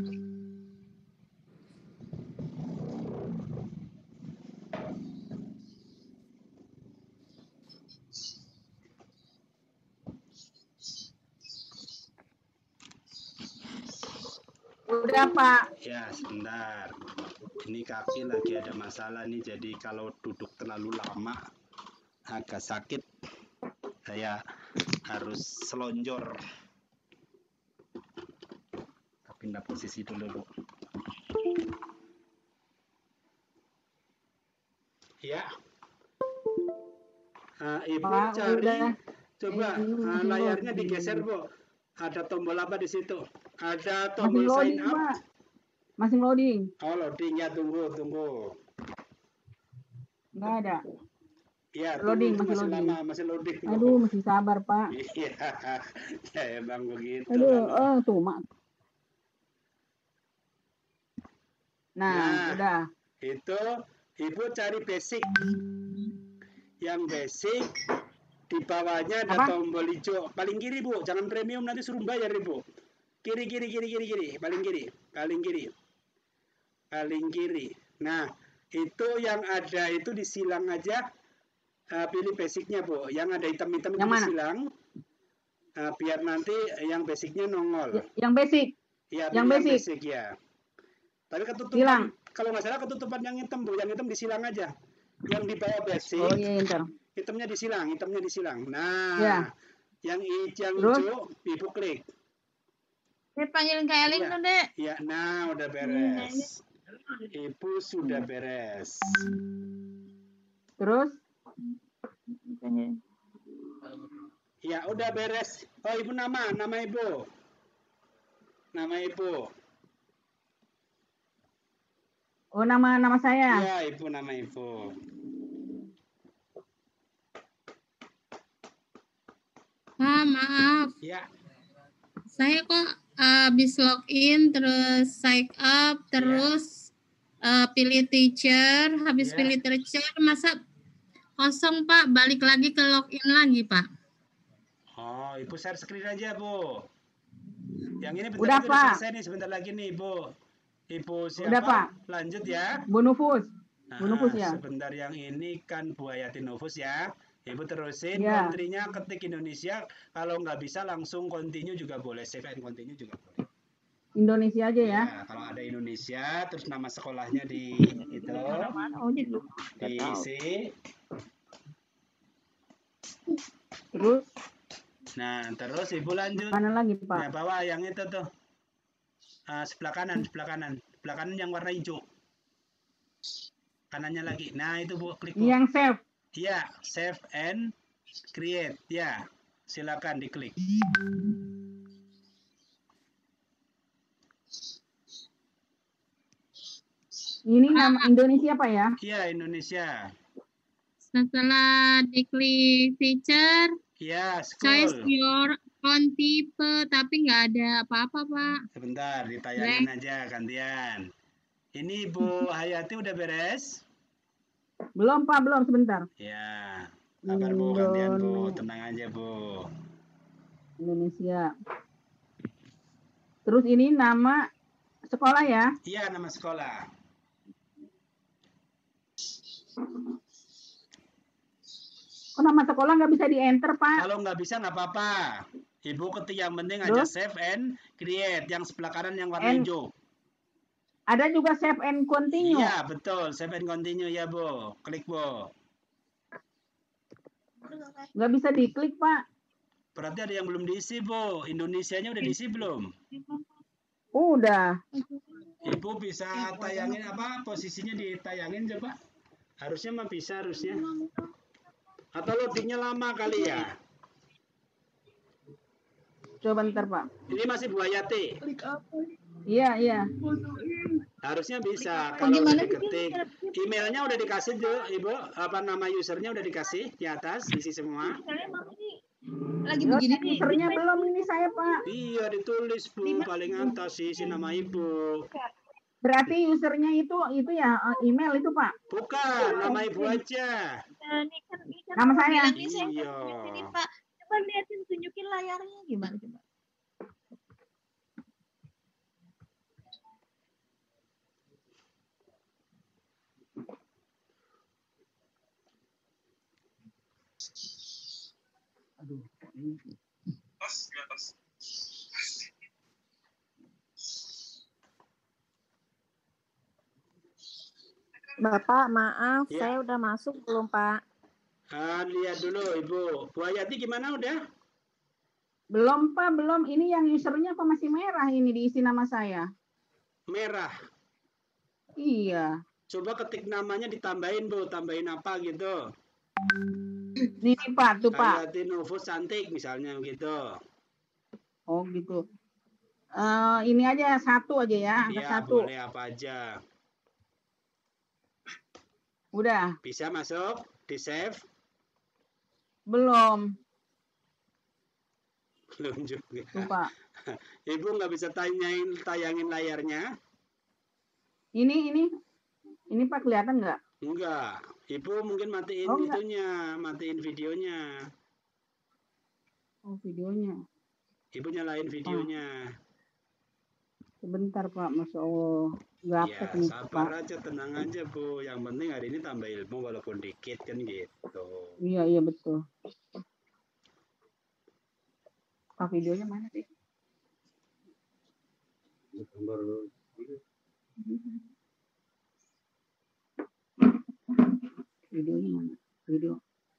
Udah, Pak. Ya, sebentar. Ini kaki lagi ada masalah nih, jadi kalau duduk terlalu lama agak sakit. Saya harus selonjor. Pindah posisi dulu, Bu. Ya. Ibu cari, coba layarnya digeser, Bu. Ada tombol apa di situ? Ada tombol sign up. Pak. Masih loading. Oh, loading ya, tunggu. Enggak ada. Ya, loading, masih lama, masih loading. Aduh, mesti sabar, Pak. Iya, ya emang begitu. Aduh, tuh, Mak. Nah, udah. Itu Ibu cari basic. Yang basic di bawahnya ada tombol hijau. Paling kiri, Bu. Jangan premium, nanti suruh bayar, Ibu. Kiri. Paling kiri. Nah, itu yang ada itu disilang aja. Pilih basicnya, Bu. Yang ada hitam-hitam itu disilang. Biar nanti yang basicnya nongol. Yang basic. Ya, yang basic ya. Tapi ketutupan. Silang. Kalau nggak salah ketutupan yang hitam, Bu. Yang hitam disilang aja. Yang di bawah basic. Oh iya, ntar. Hitamnya disilang. Nah, yang hijau Ibu klik. Saya panggilin Kak Eling tuh, Dek. Ya, nah udah beres. Ibu sudah beres. Terus? Ya, udah beres. Oh, Ibu nama Ibu. Nama Ibu. Oh, nama saya. Ya, Ibu, nama Ibu. Maaf. Ya. Saya kok habis login, terus sign up, terus pilih teacher, habis pilih teacher, masa kosong, Pak? Balik lagi ke login lagi, Pak. Oh, Ibu share screen aja, Bu. Yang ini bentar udah, lagi Pak. selesai nih, sebentar lagi nih, Bu. Ibu siapa? Udah, Pak. Lanjut ya. Bu Nufus. Bu Nufus ya. Sebentar, yang ini kan Bu Hayati Nufus ya. Ibu terusin, country-nya ketik Indonesia. Kalau nggak bisa langsung continue juga boleh. Save and continue juga boleh. Indonesia aja ya. Kalau ada Indonesia, terus nama sekolahnya di itu. Diisi. Terus? Nah, terus Ibu lanjut. Mana lagi, Pak? Nah, bawah yang itu tuh. Sebelah kanan. Sebelah kanan yang warna hijau. Kanannya lagi. Nah, itu Bu, klik Bu. Yang save. Iya, save and create. Ya, silakan diklik. Ini nama Indonesia, Pak ya? Iya, Indonesia. Setelah diklik teacher, choice school. your font type, tapi nggak ada apa-apa, Pak. Sebentar, ditayangin aja gantian. Ini Bu Hayati udah beres? Belum, Pak, belum, sebentar. Ya, sabar Bu, gantian Bu, tenang aja Bu. Indonesia. Terus ini nama sekolah ya? Iya, nama sekolah. sama sekolah nggak bisa di-enter, Pak. Kalau nggak bisa nggak apa-apa. Ibu ketik yang penting aja Terus? save and create. Yang sebelah kanan yang warna And- hijau. Ada juga save and continue. Iya, betul. Save and continue ya, Bu. Klik, Bu. Nggak bisa diklik, Pak. Berarti ada yang belum diisi, Bu. Indonesianya udah diisi belum? Udah. Ibu bisa tayangin apa? Posisinya ditayangin coba. Harusnya mah bisa harusnya. Atau loadingnya lama kali ya? Coba bentar, Pak. Ini masih Bu Hayati. Iya, iya. Harusnya bisa kalau udah diketik. Emailnya udah dikasih tuh, Ibu. Apa nama usernya udah dikasih di atas, isi semua. Lagi begini nih. Usernya belum ini saya, Pak. Iya, ditulis Bu paling atas isi nama Ibu. Berarti usernya itu ya email itu, Pak. Bukan, nama Ibu aja. Nama saya. Iya. Ini Pak, coba liatin tunjukin layarnya gimana coba. Bapak, maaf, Ya. saya udah masuk belum, Pak? Lihat dulu Ibu. Bu Hayati gimana udah? Belum, Pak, belum. Ini yang usernya kok masih merah ini diisi nama saya. Merah. Iya. Coba ketik namanya ditambahin Bu, tambahin apa gitu. Ini Pak, tuh Pak. Hayati Novus Cantik misalnya gitu. Oh gitu. Ini aja satu aja ya, angka Iya, satu. boleh apa aja. Udah. Bisa masuk, di save. Belum. Belum juga. Tuh Pak. Ibu nggak bisa tayangin layarnya? Ini Pak kelihatan nggak? Enggak. Ibu mungkin matiin Oh, enggak. itunya, matiin videonya. Oh videonya. Ibu nyalain videonya. Sebentar Pak, Masya Allah. Nggak Ya, apa ini sabar Pak. aja, tenang aja Bu. Yang penting hari ini tambah ilmu walaupun dikit kan gitu. Iya betul. Pak videonya mana sih? Videonya mana? Video.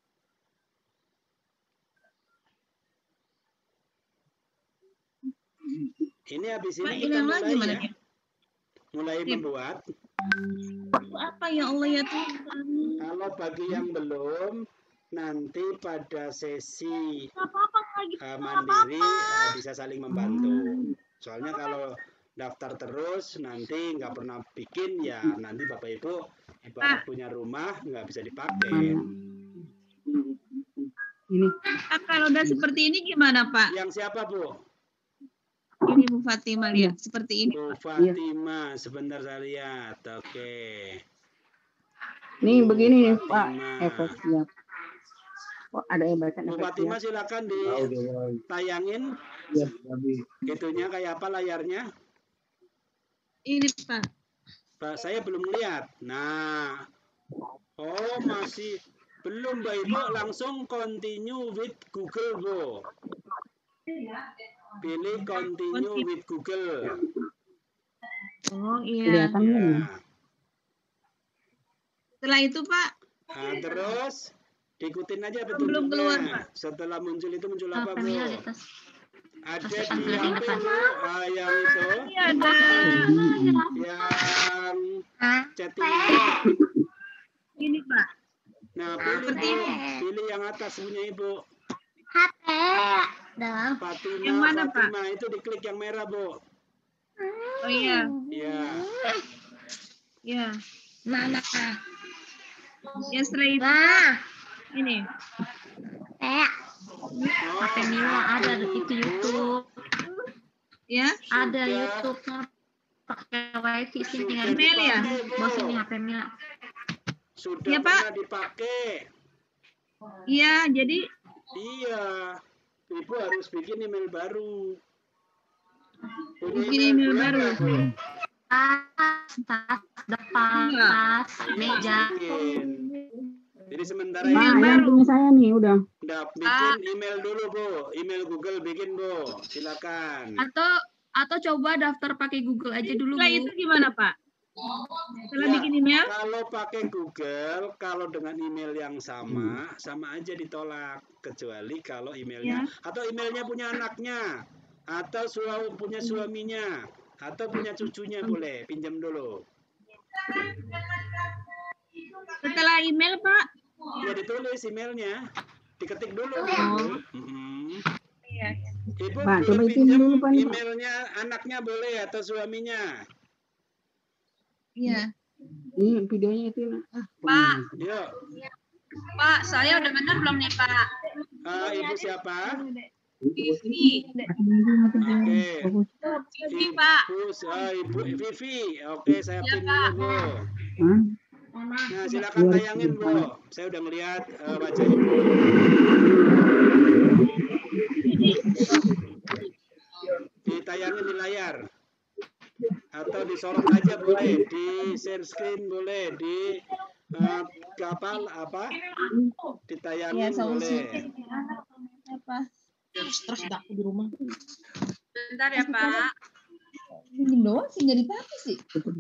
Ini habis ini Pak, kita hilang lagi mulai mana ya. dia? Mulai membuat. Apa ya Allah ya Tuhan? Kalau bagi yang belum, nanti pada sesi mandiri bisa saling membantu. Soalnya kalau daftar terus nanti nggak pernah bikin ya nanti Bapak Ibu ibarat punya rumah nggak bisa dipakai. Ini. Kalau udah seperti ini gimana Pak? Yang siapa Bu? Ini Bu Fatima lihat seperti ini. Bu Fatima, sebentar saya lihat. Oke. Nih begini nih Pak Fatima. efeknya. Oh, ada yang baca Bu Fatima silakan ditayangin. Itunya kayak apa layarnya? Ini Pak. Pak, saya belum lihat. Nah, oh masih belum Mbak Ibu, langsung continue with Google Bu. Pilih continue with Google. Oh iya. Ya. Setelah itu Pak. Nah, terus diikutin aja Belum keluar, petunjuknya. Setelah muncul itu muncul apa Bu? Ada di Family HP Bu, yang itu. Iya ada. Yang chatting. Ini Pak. Nah, pilih yang atas punya Ibu. HP. Fatima, Yang mana, Pak? Fatima itu diklik yang merah, Bu. Oh iya. Iya. Iya. Mana? Ya setelah itu ini. HP Mila ada di situ YouTube. Ya. Ada YouTube pakai wifi sini tinggal Email ya? bos ini HP Mila. Sudah Iya, Pak. pernah dipakai. Iya, jadi Iya. Ibu harus bikin email baru. Punya bikin email baru. berapa, Bu? Tas depan, tas meja. Bikin. Jadi sementara Pak, ini yang punya saya nih udah. bikin email dulu Bu, email Google bikin Bu, silakan. Atau coba daftar pakai Google aja dulu, Setelah Bu. itu gimana, Pak? Setelah Ya, bikin email? kalau pakai Google, kalau dengan email yang sama aja ditolak, kecuali kalau emailnya atau emailnya punya anaknya, atau punya suaminya, atau punya cucunya boleh pinjam dulu. Setelah email, Pak? Ya ditulis emailnya, diketik dulu. Iya. Ibu Pak, boleh coba itu pinjam dulu, Pak. emailnya anaknya boleh atau suaminya. Iya. Ini videonya itu. Pak, Yuk. Pak, saya udah benar belum nih, Pak? Ibu siapa? Vivi. Oke. Vivi, Pak. Ibu Vivi. Oke, saya pin dulu, Bu. Nah, silakan tayangin, Bu. Saya udah ngelihat wajah Ibu. Ditayangin di layar. Atau disorot aja boleh, di share screen boleh, di kapal apa? Ditayangin boleh. Terus aku di rumah. Bentar ya, Pak. Pinjem doang sih nggak dipakai sih.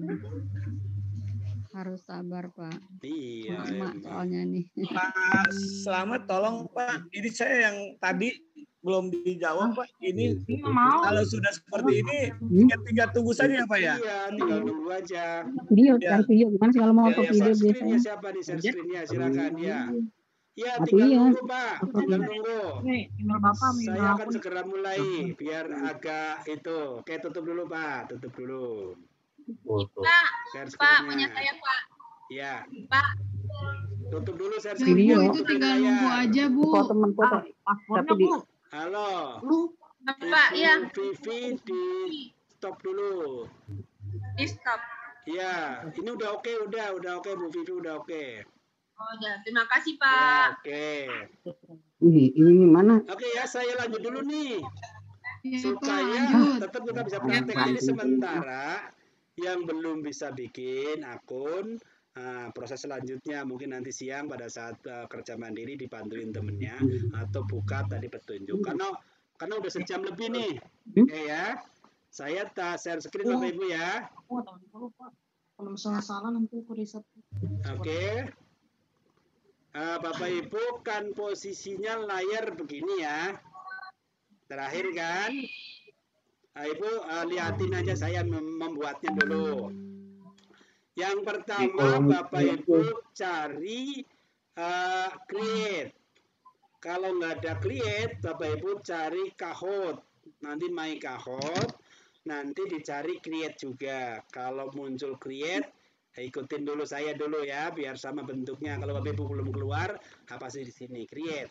Harus sabar, Pak. Iya. Soalnya nih. Pak Selamat, tolong Pak. Ini saya yang tadi belum dijawab, Pak. Ini kalau sudah seperti ini, tinggal tunggu saja ya, Pak ya. Iya, tinggal tunggu aja. Video, cari video gimana sih kalau mau foto video Screen-nya biasanya? siapa di share screen-nya? Silakan ya. Ya, Aku tinggal iya. nunggu, Pak. Tinggal nunggu. Email Bapak, Saya akan segera mulai biar agak itu. Oke, tutup dulu, Pak. Tutup dulu. Pak, Share Pak, screen-nya. punya saya, Pak. Ya. Pak. Tutup dulu share Video. screen-nya. Itu tinggal nunggu aja, Bu. Foto foto. Tapi di Halo. Pak, iya. Vivi di stop dulu. Di stop. Iya, ini udah oke, udah oke, Bu Vivi udah oke. Oh, udah. Terima kasih, Ya, Pak. oke. ini mana? Oke ya, saya lanjut dulu nih. Iya, Supaya Pak, tetap kita bisa praktek. Jadi sementara yang belum bisa bikin akun, proses selanjutnya mungkin nanti siang pada saat kerja mandiri dibantuin temennya atau buka tadi petunjuk. Karena udah sejam lebih nih. Oke ya. Saya share screen Bapak Ibu ya. Kalau misalnya salah nanti aku riset. Oke. Bapak Ibu kan posisinya layar begini ya. Terakhir kan. Ibu liatin aja saya membuatnya dulu. Yang pertama Bapak Ibu cari create. Kalau nggak ada create, Bapak Ibu cari Kahoot. Nanti my Kahoot. Nanti dicari create juga. Kalau muncul create, ikutin dulu saya dulu ya, biar sama bentuknya. Kalau Bapak Ibu belum keluar, apa sih di sini? Create.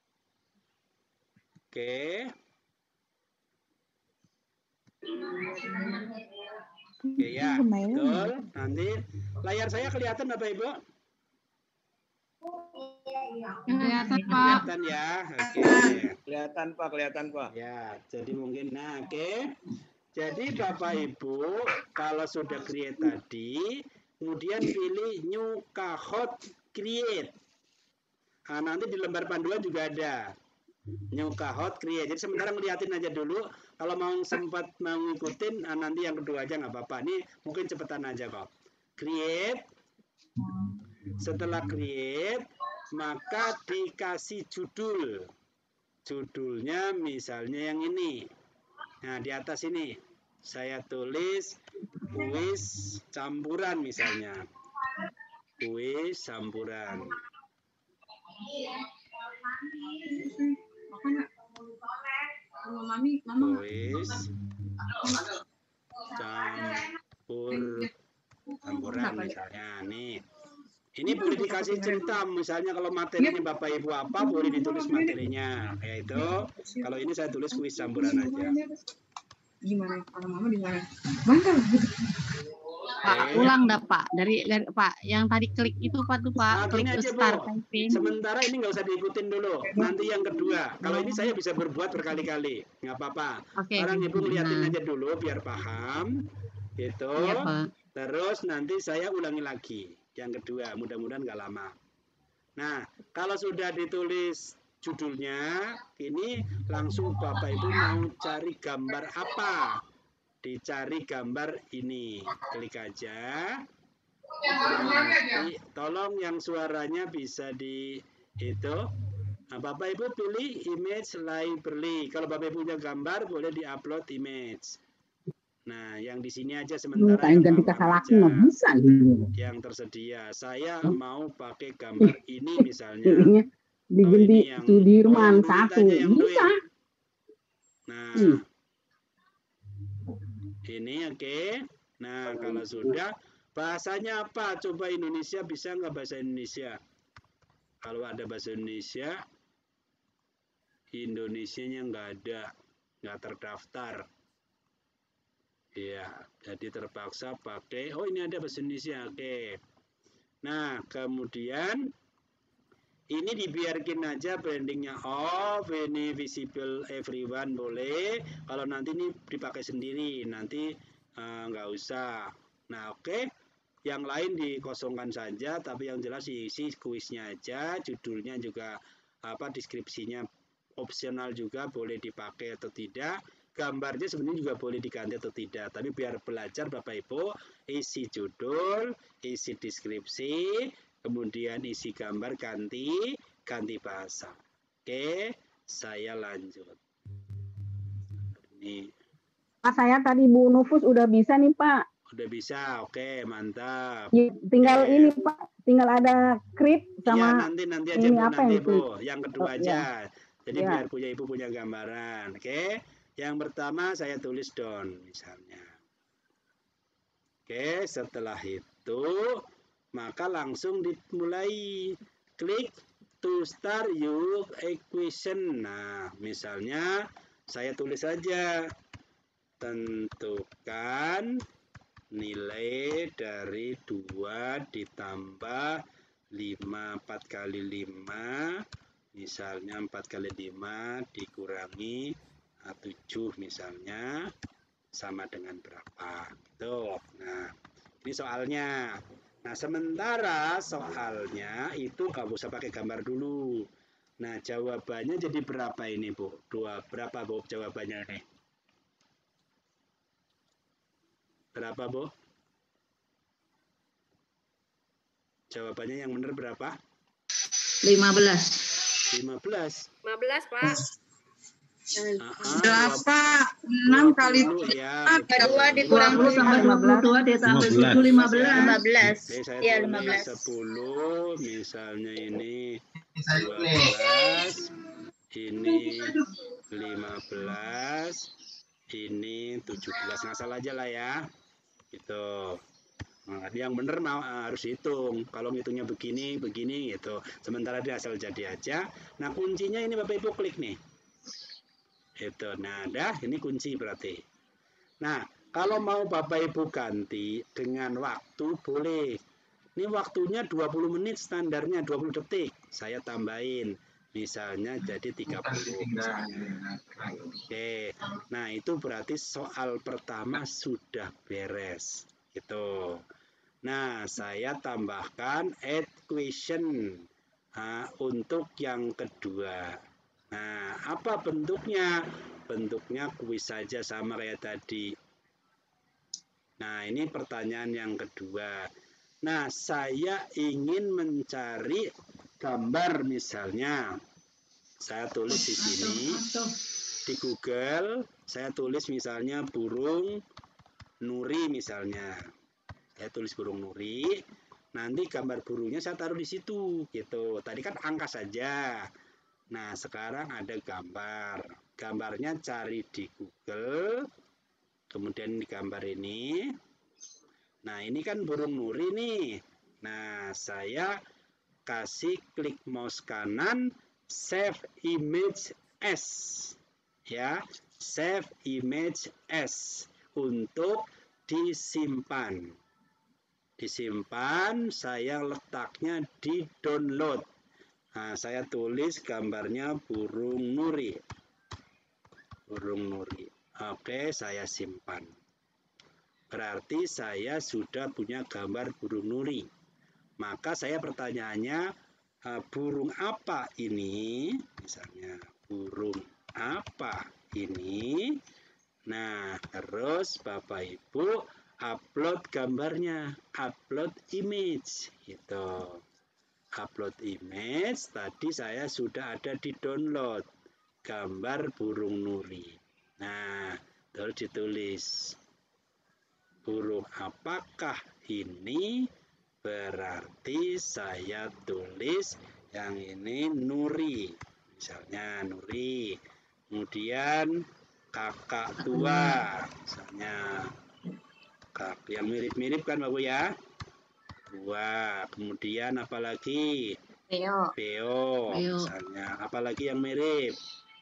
Oke. Oke ya, betul. Nanti layar saya kelihatan Bapak Ibu? Kelihatan, Pak. Kelihatan ya. Oke. Kelihatan Pak. Ya, jadi mungkin oke. Jadi Bapak Ibu kalau sudah create tadi, kemudian pilih new Kahoot create. Nah, nanti di lembar panduan juga ada new Kahoot create. Jadi sementara ngeliatin aja dulu. Kalau mau sempat mau ngikutin, nanti yang kedua aja nggak apa-apa. Ini mungkin cepetan aja kok. Create. Setelah create, maka dikasih judul. Judulnya misalnya yang ini. Nah, di atas ini saya tulis kuis campuran misalnya. Kuis campuran. Kuis campuran misalnya nih. Ini boleh dikasih cerita, misalnya kalau materinya Bapak Ibu apa, boleh ditulis materinya. Yaitu, kalau ini saya tulis kuis campuran aja. Gimana? Kalau Mama di mana? Pak, ulang dah Pak. Dari Pak, yang tadi klik itu Pak tuh Pak, klik Gini aja, start Bu. typing. Sementara ini nggak usah diikutin dulu. Nanti yang kedua. Kalau ini saya bisa berbuat berkali-kali, nggak apa-apa. Oke. Sekarang Ibu ngeliatin aja dulu biar paham. Gitu. Iya, Pak. Terus nanti saya ulangi lagi. Yang kedua, mudah-mudahan nggak lama. Nah, kalau sudah ditulis judulnya, ini langsung Bapak Ibu mau cari gambar apa? Dicari gambar ini. Klik aja. Nanti tolong yang suaranya bisa di itu. Nah, Bapak Ibu pilih image library. Kalau Bapak Ibu punya gambar boleh diupload image. Nah, yang di sini aja sementara yang ganti kata laki nggak bisa gitu. yang tersedia. Saya mau pakai gambar ini misalnya. Diganti Sudirman satu bisa. Nah, ini oke. Nah, kalau sudah, bahasanya apa? Coba Indonesia, bisa nggak bahasa Indonesia? Kalau ada bahasa Indonesia, Indonesianya nggak ada, nggak terdaftar. Ya, jadi terpaksa pakai, oh ini ada bahasa Indonesia, oke. Nah, kemudian ini dibiarkan aja brandingnya off, ini visible everyone boleh. Kalau nanti ini dipakai sendiri, nanti nggak usah. Nah, oke. Yang lain dikosongkan saja, tapi yang jelas isi kuisnya aja, judulnya juga deskripsinya opsional juga, boleh dipakai atau tidak. Gambarnya sebenarnya juga boleh diganti atau tidak, tapi biar belajar Bapak Ibu, isi judul, isi deskripsi, kemudian isi gambar, ganti bahasa. Oke, saya lanjut. Ini. Pak, saya tadi Bu Nufus udah bisa nih Pak. Udah bisa, oke, mantap. Ya, tinggal ini Pak, tinggal ada script sama. Iya, nanti aja Bu, nanti Bu. Yang kedua aja. Jadi ya. biar Ibu punya gambaran, oke. Yang pertama saya tulis down misalnya. Oke, setelah itu maka langsung dimulai klik to start your equation. Nah, misalnya saya tulis saja tentukan nilai dari 2 ditambah 5, 4 kali 5, misalnya 4 kali 5 dikurangi 7 misalnya sama dengan berapa gitu. Nah, ini soalnya. Nah, sementara soalnya itu nggak usah pakai gambar dulu. Nah, jawabannya jadi berapa ini Bu? Berapa Bu jawabannya nih? Berapa Bu? Jawabannya yang benar berapa? 15. 15. 15 Pak. 8, 6 kali 2 dikurang 20 sama 22 ditambah 7, 15. 15. Ya, 15. 10, misalnya ini 12, ini 15, ini 17. Ngasal aja lah ya. Gitu. Nah, yang benar harus hitung. Kalau ngitungnya begini gitu. Sementara dia asal jadi aja. Nah, kuncinya ini Bapak Ibu klik nih. Itu. Nah, ini kunci berarti. Nah, kalau mau Bapak Ibu ganti dengan waktu boleh. Ini waktunya 20 menit standarnya 20 detik. Saya tambahin. Misalnya jadi 30 misalnya. Oke. Nah, itu berarti soal pertama sudah beres. Gitu. Nah, saya tambahkan add question untuk yang kedua. Nah, apa bentuknya? Bentuknya kuis saja sama kayak tadi. Nah, ini pertanyaan yang kedua. Nah, saya ingin mencari gambar misalnya. Saya tulis di sini. Di Google, saya tulis misalnya burung nuri misalnya. Saya tulis burung nuri. Nanti gambar burungnya saya taruh di situ gitu. Tadi kan angka saja. Nah, sekarang ada gambar. Gambarnya cari di Google. Kemudian di gambar ini. Nah, ini kan burung nuri nih. Nah, saya kasih klik mouse kanan, save image as. Ya, save image as untuk disimpan. Disimpan, saya letaknya di download. Nah, saya tulis gambarnya burung nuri. Burung nuri. Oke, saya simpan. Berarti saya sudah punya gambar burung nuri. Maka saya pertanyaannya, burung apa ini? Misalnya burung apa ini? Nah, terus Bapak Ibu upload gambarnya, upload image gitu. Upload image, tadi saya sudah ada di download gambar burung nuri. Nah, terus ditulis burung apakah ini, berarti saya tulis yang ini nuri, misalnya nuri. Kemudian kakak tua, misalnya yang mirip-mirip kan Bapak ya, tua. Kemudian apalagi beo, misalnya. Apalagi yang mirip,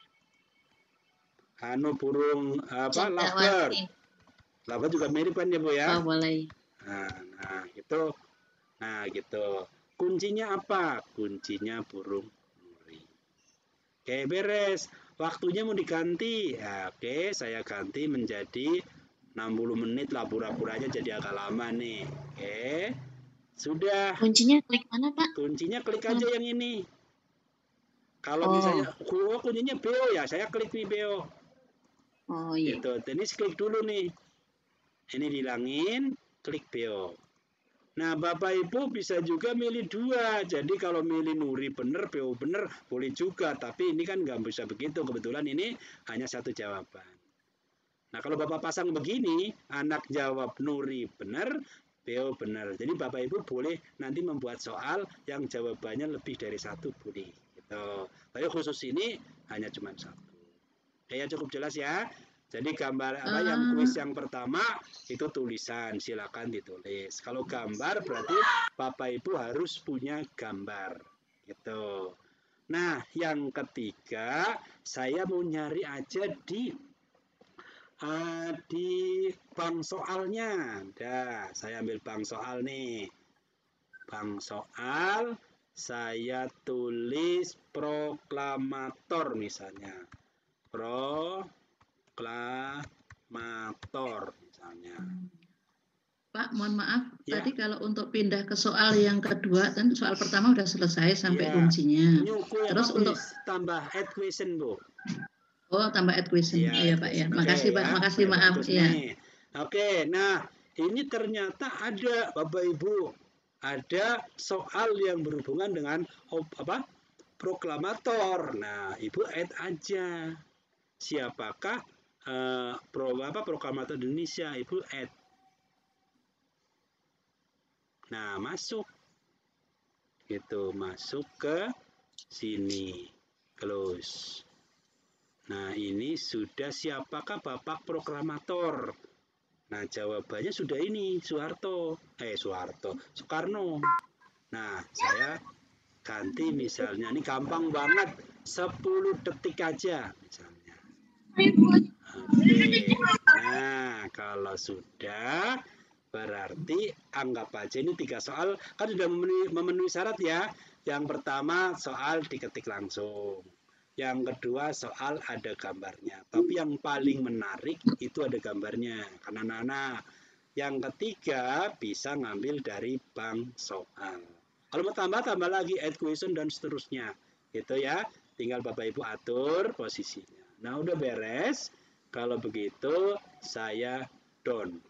burung apa, lovebird. Lovebird juga mirip kan ya Bu ya? Boleh. Nah itu, nah gitu. Kuncinya apa? Kuncinya burung nuri. Oke, beres. Waktunya mau diganti. Ya, oke, saya ganti menjadi 60 menit lah, pura-puranya jadi agak lama nih. Oke. Sudah. Kuncinya klik mana, Pak? Kuncinya klik aja yang ini. Kalau misalnya kuncinya beo ya, saya klik nih beo. Oh iya. Gitu. Ini klik dulu nih. Ini dihilangin, klik beo. Nah, Bapak Ibu bisa juga milih dua. Jadi kalau milih nuri bener, beo bener, boleh juga. Tapi ini kan nggak bisa begitu. Kebetulan ini hanya satu jawaban. Nah, kalau Bapak pasang begini, anak jawab nuri bener, beo bener. Jadi Bapak Ibu boleh nanti membuat soal yang jawabannya lebih dari satu, boleh. Gitu. Tapi khusus ini hanya cuma satu. Kayak cukup jelas ya. Jadi gambar apa yang kuis yang pertama itu tulisan, silakan ditulis. Kalau gambar berarti Bapak Ibu harus punya gambar, gitu. Nah, yang ketiga saya mau nyari aja di bank soalnya. Dah, saya ambil bank soal nih. Bank soal, saya tulis proklamator misalnya. Proklamator misalnya. Pak, mohon maaf, tadi kalau untuk pindah ke soal yang kedua, kan soal pertama udah selesai sampai kuncinya. Terus untuk tambah add question, Bu. Oh, tambah add question. Iya, Pak ya. Makasih, Pak. Makasih, maaf ya. Oke, nah ini ternyata ada Bapak Ibu, ada soal yang berhubungan dengan proklamator. Nah, Ibu add aja. Siapakah proklamator Indonesia? Ibu add. Nah, masuk. Gitu, masuk ke sini. Close. Nah, ini sudah siapakah Bapak proklamator? Nah, jawabannya sudah ini, Soekarno. Nah, saya ganti misalnya, ini gampang banget, 10 detik aja misalnya. Nah, kalau sudah, berarti anggap aja ini 3 soal, kan sudah memenuhi syarat ya. Yang pertama soal diketik langsung. Yang kedua soal ada gambarnya. Tapi yang paling menarik itu ada gambarnya. Karena anak-anak. Yang ketiga bisa ngambil dari bank soal. Kalau mau tambah lagi add question dan seterusnya. Gitu ya. Tinggal Bapak Ibu atur posisinya. Nah, udah beres. Kalau begitu saya down.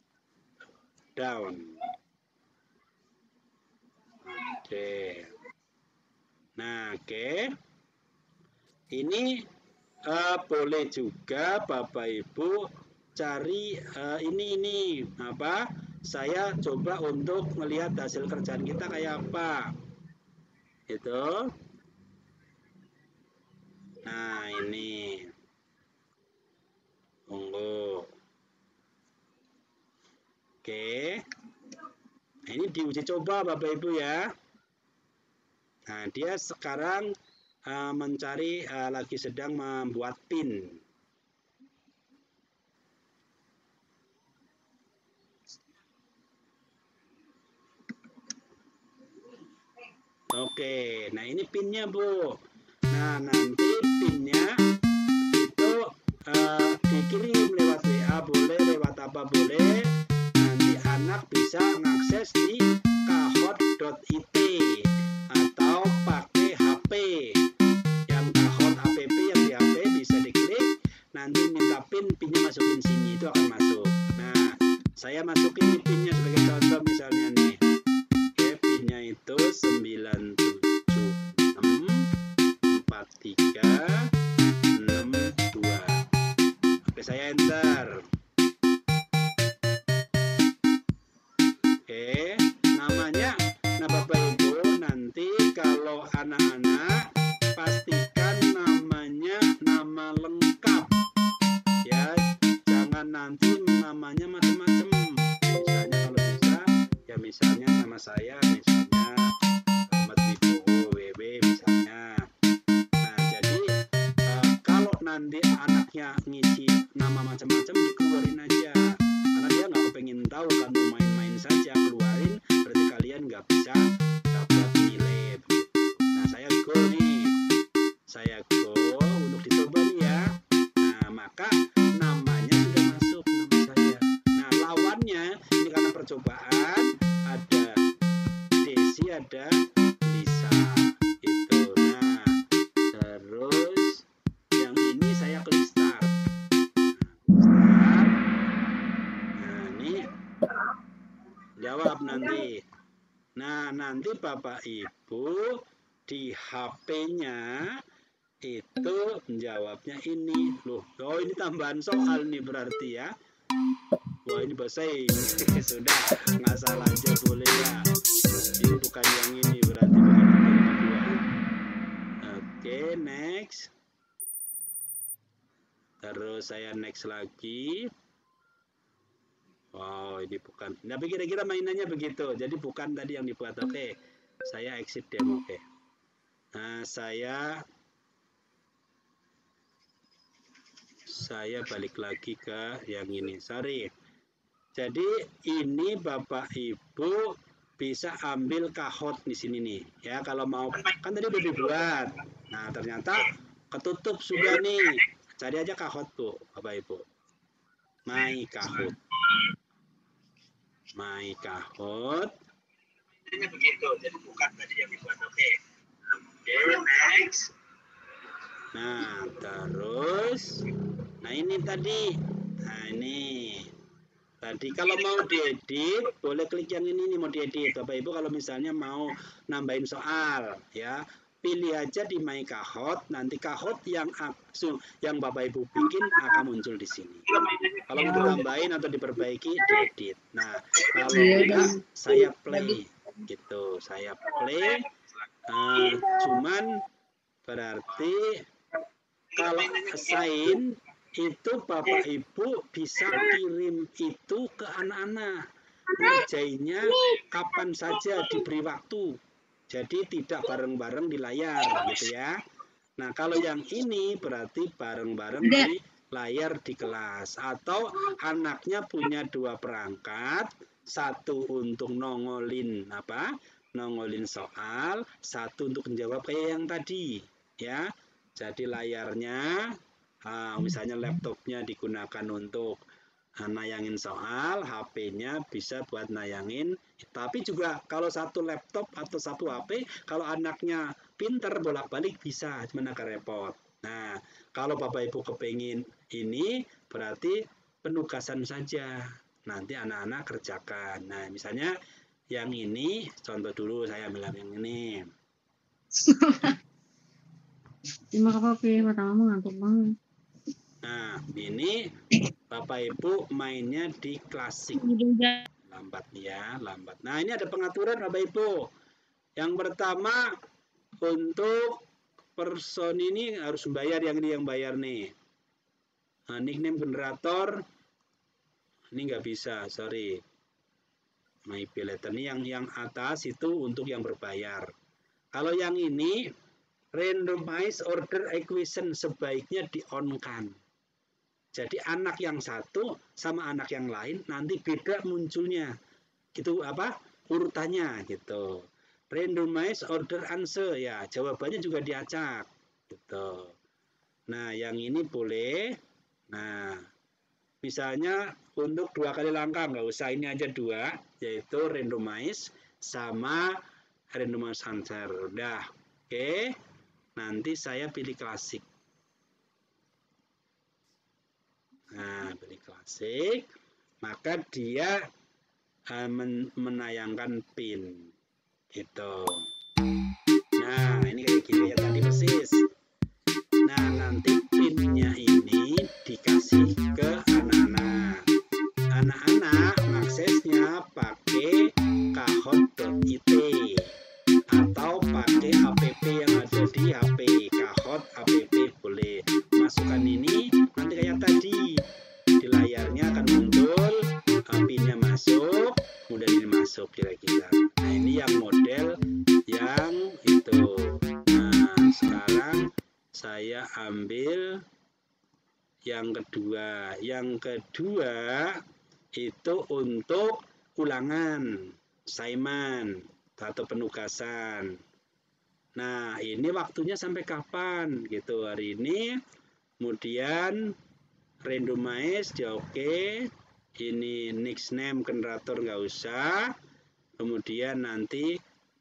Oke. Nah, oke. Ini boleh juga Bapak Ibu cari ini apa? Saya coba untuk melihat hasil kerjaan kita kayak apa. Itu. Nah, ini. Tunggu. Oke. Nah, ini diuji coba Bapak Ibu ya. Nah, dia sekarang mencari lagi sedang membuat pin. Oke, nah ini pinnya Bu. Nah, nanti pinnya itu dikirim lewat WA boleh, lewat apa boleh. Nanti anak bisa mengakses di kahot.it atau pakai HP. Yang kahot app yang di HP bisa diklik, nanti minta pinnya masukin sini, itu akan masuk. Nah, saya masukin pinnya sebagai contoh misalnya nih. Oke, pinnya itu 9764362. Oke, saya enter. Oke, namanya, nah Bapak Ibu, nanti kalau anak-anak pastikan namanya nama lengkap, ya, jangan nanti namanya macam-macam. Misalnya kalau bisa, ya misalnya nama saya, misalnya Ahmad Wibowo WW misalnya. Nah, jadi kalau nanti anaknya ngisi nama macam-macam, dikeluarin aja, karena dia nggak kepengen tahu kan, mau main-main saja, keluarin, berarti kalian nggak bisa dapat nilai. Nah, saya go nih, saya go untuk dicoba nih ya. Nah, maka namanya sudah masuk, nama saya. Nah, lawannya ini karena percobaan, ada Desi, ada Lisa itu. Nah, terus yang ini saya klik start. Nah, ini jawab nanti. Nah, nanti Bapak Ibu di HP-nya itu menjawabnya ini. Loh, oh ini tambahan soal nih berarti ya. Wah, ini bahasa Inggris. Sudah, nggak salah aja boleh ya. Ini bukan yang ini, berarti bukan yang kedua. Oke, next. Terus saya next lagi. Wow, ini bukan. Tapi kira-kira mainannya begitu. Jadi bukan tadi yang dibuat. Oke, saya exit demo. Oke. Nah, saya balik lagi ke yang ini. Sorry. Jadi ini Bapak Ibu bisa ambil kahot di sini nih. Ya, kalau mau kan tadi udah dibuat. Nah, ternyata ketutup sudah nih. Cari aja kahot tuh, Bapak Ibu. My kahot. My kahot. Ini begitu. Jadi bukan tadi yang dibuat. Oke, next. Nah, terus. Nah, ini tadi. Nah, ini. Tadi kalau mau diedit, boleh klik yang ini mau diedit. Bapak Ibu kalau misalnya mau nambahin soal, ya, pilih aja di My Kahot. Nanti kahot yang Bapak Ibu bikin akan muncul di sini. Kalau mau ditambahin atau diperbaiki, diedit. Nah, kalau enggak, saya play. Gitu, saya play. Cuman berarti kalau assign itu Bapak Ibu bisa kirim itu ke anak-anak. Ngerjainnya kapan saja diberi waktu. Jadi tidak bareng-bareng di layar gitu ya. Nah, kalau yang ini berarti bareng-bareng di layar di kelas. Atau anaknya punya dua perangkat. Satu untuk nongolin nongolin soal. Satu untuk menjawab kayak yang tadi. Ya, jadi layarnya misalnya laptopnya digunakan untuk nayangin soal, HP-nya bisa buat nayangin. Tapi juga kalau satu laptop atau satu HP, kalau anaknya pinter bolak-balik bisa, cuma agak repot. Nah, kalau Bapak Ibu kepingin ini, berarti penugasan saja. Nanti anak-anak kerjakan. Nah, misalnya yang ini, contoh dulu saya bilang yang ini. Terima kasih, matamu ngantuk banget. Nah, ini Bapak Ibu mainnya di klasik. Lambat ya, lambat. Nah, ini ada pengaturan Bapak Ibu. Yang pertama, untuk person ini harus membayar, yang ini yang bayar nih. Nah, nickname generator, ini nggak bisa, sorry. My Letter ini yang atas itu untuk yang berbayar. Kalau yang ini, randomize order equation sebaiknya di-on-kan. Jadi anak yang satu sama anak yang lain nanti beda munculnya. Gitu urutannya gitu. Randomize order answer ya, jawabannya juga diacak gitu. Nah, yang ini boleh. Nah, misalnya untuk 2 kali langkah nggak usah, ini aja 2, yaitu randomize sama randomized answer. Udah. Oke. Nanti saya pilih klasik. Nah, pilih klasik. Maka dia menayangkan pin. Gitu. Nah, ini kayak gini ya tadi persis. Nah, nanti pinnya ini dikasih ke anak-anak. Anak-anak aksesnya pakai kahot.it atau pakai app yang ada di HP. Kahot app boleh. Masukkan ini nanti kayak tadi. Di layarnya akan muncul pinnya masuk, kemudian ini masuk kira-kira. Nah, ini yang model yang itu. Nah, sekarang saya ambil yang kedua. Yang kedua itu untuk ulangan, assignment atau penugasan. Nah, ini waktunya sampai kapan gitu hari ini. Kemudian randomize dia oke. Ini next name generator nggak usah. Kemudian nanti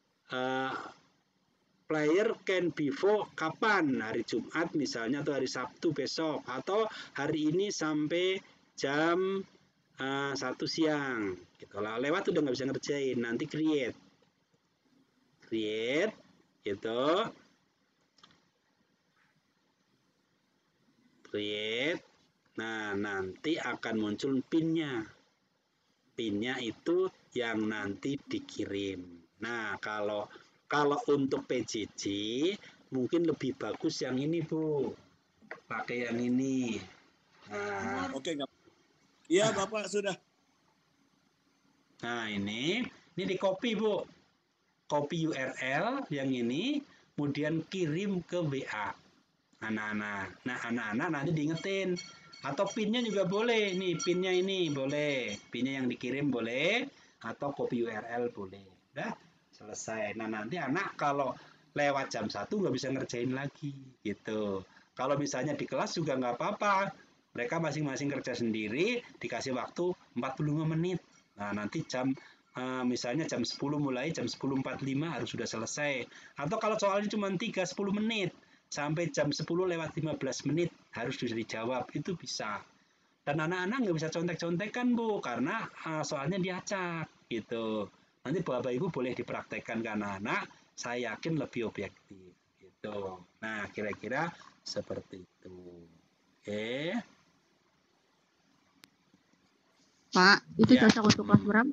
player can be vote kapan, hari Jumat misalnya atau hari Sabtu besok atau hari ini sampai jam 1 siang gitu lah. Lewat udah nggak bisa ngerjain. Nanti create gitu, create. Nah, nanti akan muncul pinnya itu yang nanti dikirim. Nah, kalau untuk PJJ mungkin lebih bagus yang ini, Bu. Pakai yang ini. Nah, oke, iya Bapak sudah. Nah, ini di copy, Bu. Copy URL yang ini, kemudian kirim ke WA anak-anak. Nah, anak-anak nanti diingetin. Atau pinnya juga boleh. Nih, pinnya ini boleh. Pinnya yang dikirim boleh. Atau copy URL boleh. Udah selesai. Nah, nanti anak kalau lewat jam 1 nggak bisa ngerjain lagi. Gitu. Kalau misalnya di kelas juga nggak apa-apa. Mereka masing-masing kerja sendiri. Dikasih waktu 45 menit. Nah, nanti misalnya jam 10 mulai, jam 10.45 harus sudah selesai. Atau kalau soalnya cuma 10 menit. Sampai jam 10 lewat 15 menit harus bisa dijawab, itu bisa. Dan anak-anak nggak bisa contek-contekan, Bu, karena soalnya diacak gitu. Nanti Bapak Ibu boleh dipraktekkan ke anak-anak, saya yakin lebih objektif gitu. Nah, kira-kira seperti itu. Oke. Pak, itu Ya. cocok untuk kelas berapa?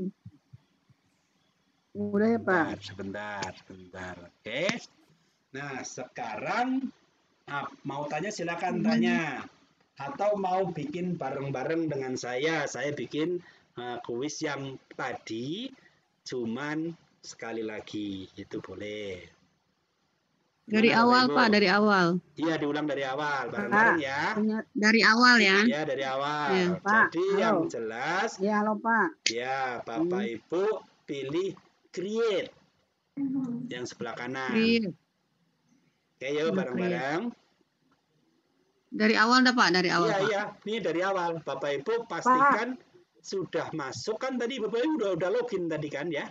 Udah ya, Pak. Sebentar. Oke. Nah, sekarang mau tanya silakan tanya. Atau mau bikin bareng-bareng dengan saya bikin kuis yang tadi, cuman sekali lagi, itu boleh. Dari awal, Pak, dari awal. Iya, diulang dari awal, bareng-bareng ya. Dari awal ya. Iya, dari awal. Ya, Pak. Jadi Halo. yang jelas, Ya, halo Pak. ya Bapak Ibu pilih create yang sebelah kanan. Create. Oke, yuk bareng-bareng. Dari awal dah, Pak, dari awal. Pak. Iya, ini dari awal. Bapak Ibu pastikan sudah masuk kan tadi, Bapak Ibu udah login tadi kan ya?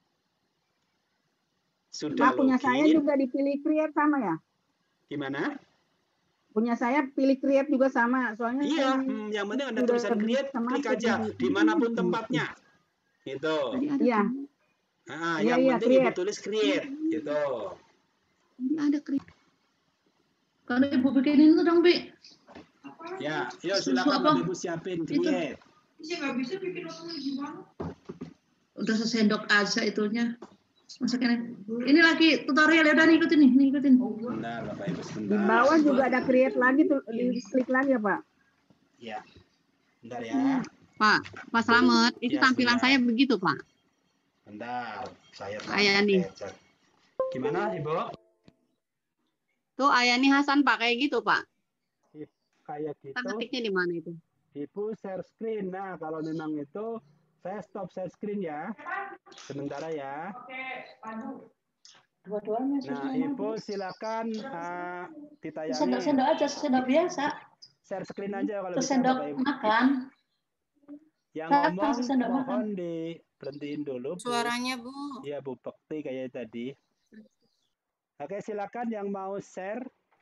Sudah Pak, punya login. saya juga dipilih create sama ya? Gimana? Punya saya pilih create juga sama, soalnya Iya, yang penting ada tulisan create, klik aja dimanapun tempatnya. Gitu. Iya. Nah, Iya, yang iya, penting create. Ibu tulis create, gitu. Ada create. Kalau Ibu bikinin itu dong, Bi. Ya, yuk silakan apa? Ibu siapin create. Nggak bisa bikin gimana? Udah sesendok aja itunya. Masukin. Ini lagi tutorial ya, udah nih ikutin nih, ikutin. Bentar, Bapak Ibu Di sebentar. bawah juga ada create lagi tuh, klik lagi ya Pak. Ya. Bentar ya. Pak Slamet, itu Ya, tampilan sebentar. saya begitu, Pak. Bentar, saya Ayani. Gimana, Ibu? Tuh Ayani Hasan, Pak, kayak gitu, Pak. Kayak gitu. Kita ketiknya di mana itu? Ibu share screen. Nah, kalau memang itu saya stop share screen ya. Sementara ya. Dua-duanya Nah, Ibu silakan ditayangin. Sendok-sendok aja, sendok biasa. Share screen aja kalau bisa, Sendok Bapak Ibu. makan. Yang Kan ngomong sendok mohon di Berhentiin dulu, Bu. Suaranya, Bu. Iya, Bu Bekti kayak tadi. Oke, silakan yang mau share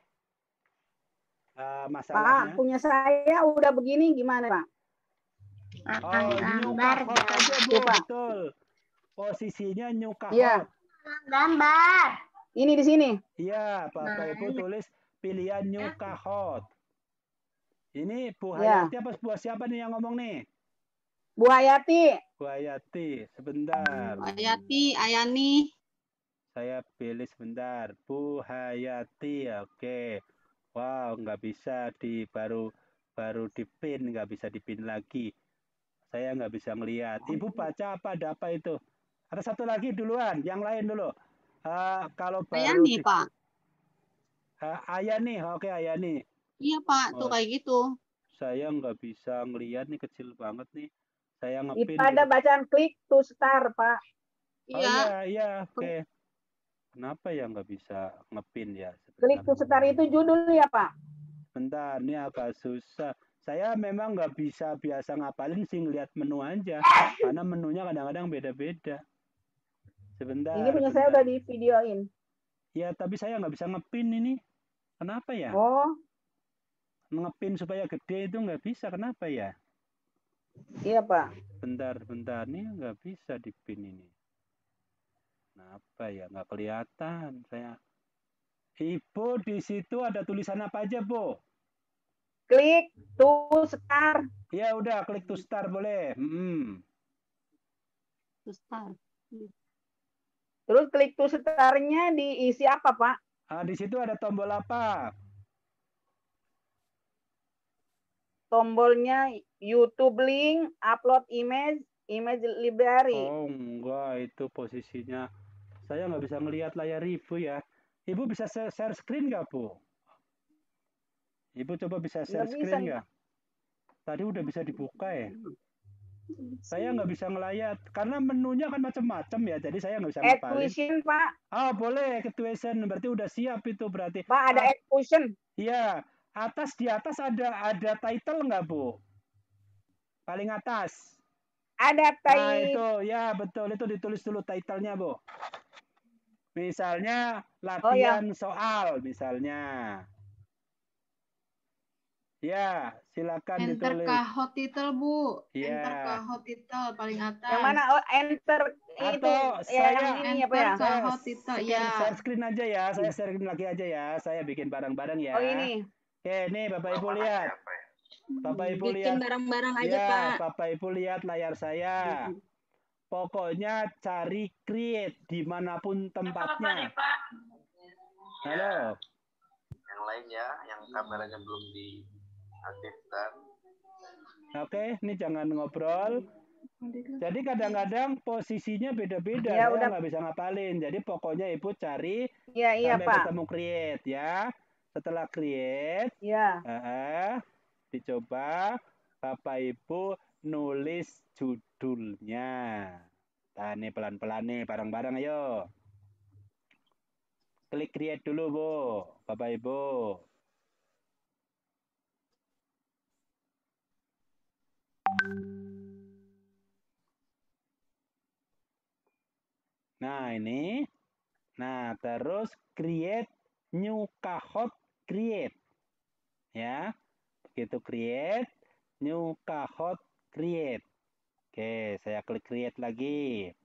masalahnya. Pak, punya saya udah begini gimana, Pak? Oh, new kahot aja, Bu. Betul. Posisinya new kahot. Iya. Gambar. Ini di sini. Iya, Bapak Ibu tulis pilihan new kahot. Ini Bu Iya. Hayati apa Bu siapa nih yang ngomong nih? Bu Hayati. Bu Hayati, sebentar. Bu Hayati, Ayani. Saya pilih sebentar. Bu Hayati, oke. Wow, nggak bisa baru dipin, nggak bisa dipin lagi. Saya nggak bisa ngelihat. Ibu baca apa? Ada apa itu? Ada satu lagi duluan, yang lain dulu. Kalau baru Ayani, Pak. Ayani, oke Ayani. Iya, Pak. Tuh kayak gitu. Saya nggak bisa ngelihat nih, kecil banget nih. Saya ngepin. Pada bacaan klik to start, Pak. Iya. Iya, oke. Kenapa ya nggak bisa ngepin ya? Klik to start itu judul ya, Pak? Bentar, ini agak susah. Saya memang nggak bisa biasa ngapalin sih, ngeliat menu aja. Karena menunya kadang-kadang beda-beda. Sebentar. Ini punya saya udah di videoin. Ya, tapi saya nggak bisa ngepin ini. Kenapa ya? Oh. Ngepin supaya gede itu nggak bisa. Kenapa ya? Iya, Pak. Bentar. Nih nggak bisa dipin ini. Kenapa ya? Nggak kelihatan saya. Ibu, di situ ada tulisan apa aja, Bu? Klik to start. Ya udah, klik to start boleh. To start. Terus klik to start-nya diisi apa, Pak? Di situ ada tombol apa? Tombolnya YouTube link, upload image library. Oh enggak, itu posisinya. Saya nggak bisa melihat layar Ibu ya. Ibu bisa share screen nggak, Bu? Ibu coba bisa share screen nggak? Tadi udah bisa dibuka ya? Saya nggak bisa ngelayat. Karena menunya kan macam-macam ya, jadi saya nggak bisa ngapalin. Execution, Pak. Oh, boleh. Execution. Berarti udah siap itu berarti. Pak, ada execution. Iya. Di atas ada title nggak, Bu? Paling atas. Ada title. Nah, itu. Ya, betul. Itu ditulis dulu title-nya, Bu. Misalnya latihan soal misalnya. Ya, silakan enter ditulis. ke hot title, Bu. Ya. Enter ke hot title paling atas. Yang mana? Oh, enter itu. Saya ini apa ya? Ke hot title, ya. Share screen aja ya. Saya share screen lagi aja ya. Saya bikin bareng-bareng ya. Oh, ini. Oke, nih Bapak Ibu lihat. Bapak Ibu Bikin lihat. bareng-bareng aja, Ya, Pak. Bapak Ibu lihat layar saya. Pokoknya cari create dimanapun tempatnya. Halo. Yang lain ya, yang kameranya belum diaktifkan. Oke, ini jangan ngobrol. Jadi kadang-kadang posisinya beda-beda, Ya, saya udah. nggak bisa ngapalin. Jadi pokoknya Ibu cari Iya, sampai Pak. ketemu create ya. Setelah create, dicoba Bapak Ibu nulis judulnya. Nah, ini pelan-pelan nih, bareng-bareng ayo. Klik create dulu, Bu. Bapak Ibu. Nah, ini. Nah, terus create new kahot create. Ya. Begitu create, new kahot create. Oke, saya klik create lagi.